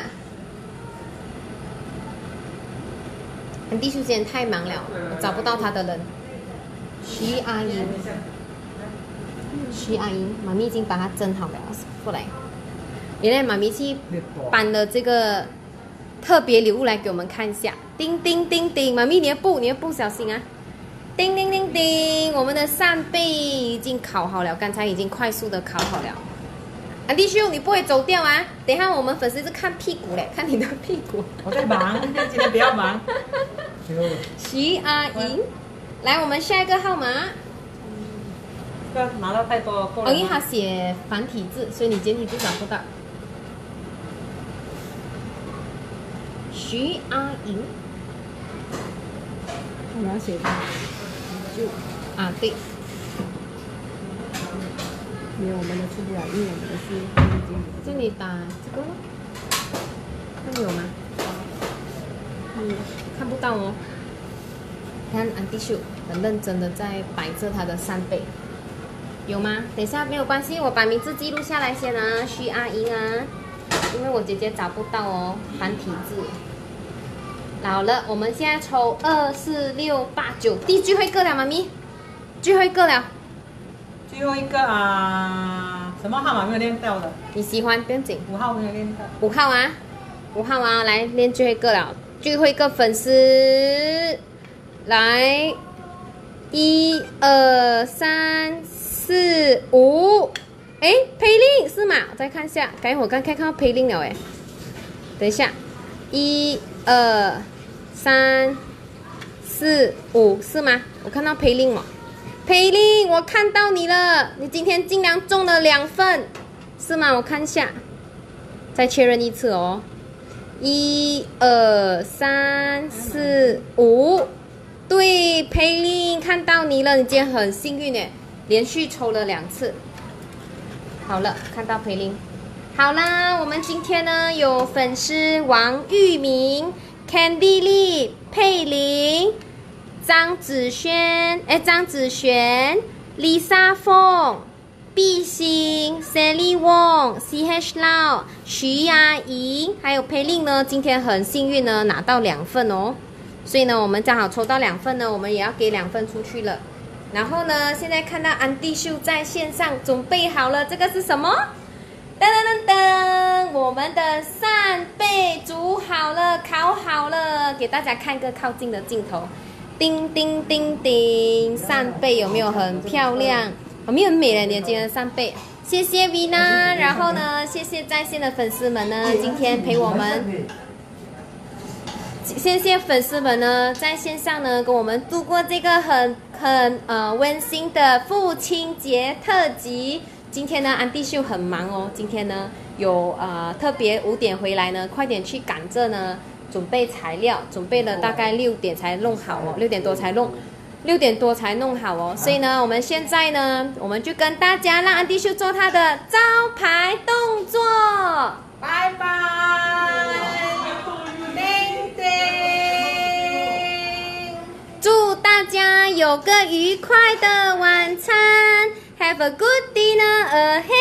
安迪秀今天太忙了，我找不到他的人。徐阿莹， 徐阿姨，妈咪已经把它蒸好了，过来。原来妈咪去搬了这个特别礼物来给我们看一下。叮叮叮叮，妈咪你的布小心啊！叮叮叮叮，我们的扇贝已经烤好了，刚才已经快速的烤好了。安迪秀，你不会走掉啊？等一下我们粉丝是看屁股嘞，看你的屁股。 我在忙，今天不要忙。 徐阿姨，来，我们下一个号码。 不要拿到太多，够了。 因为它写繁体字，所以你简体字找不到。徐阿姨，我要写的就啊对，没有我们的出不了，因为我们的是这里打这个咯，看有吗？看不到哦。看安迪秀很认真的在摆着他的扇贝。有吗？等一下没有关系，我把名字记录下来先啊，徐阿姨啊，因为我姐姐找不到哦，繁体字。好了，我们现在抽2、4、6、8、9，最后一个了，妈咪，最后一个了。 最后一个啊，什么号码没有练到的？ 你喜欢不用紧。 5号没有练到。 5号啊，5号啊，来练最后一个了，最后一个粉丝，来，1、2、3、4、5，哎，佩令是吗？我再看一下，我刚才看到佩令了哎，等一下，1、2、3、4、5是吗？我看到佩令了，佩令，我看到你了，你今天竟然中了2份，是吗？我看一下，再确认一次哦，1、2、3、4、5，对，佩令看到你了，你今天很幸运哎。连续抽了2次，好了，看到培林，好啦，我们今天呢有粉丝王玉明、Candy Lee、佩玲、张子璇、Lisa 凤、毕鑫、Sally Wong、CH Lau、徐阿姨，还有佩玲呢，今天很幸运呢拿到2份哦，所以呢我们正好抽到2份呢，我们也要给2份出去了。然后呢，现在看到安迪秀在线上准备好了，这个是什么？噔噔噔噔，我们的扇贝煮好了，烤好了，给大家看一个靠近的镜头。叮叮叮叮，扇贝有没有很漂亮？有没有很美了？你今天的扇贝，谢谢 Vina， 然后呢，谢谢在线的粉丝们呢，今天陪我们。谢谢粉丝们呢，在线上呢跟我们度过这个很温馨的父亲节特辑。今天呢，安迪秀很忙哦，今天呢有特别5点回来呢，快点去赶着呢准备材料，准备了大概6点才弄好哦，6点多才弄好哦。所以呢，我们现在呢，我们就跟大家让安迪秀做他的招牌动作，拜拜。祝大家有个愉快的晚餐 ，Have a good dinner ahead。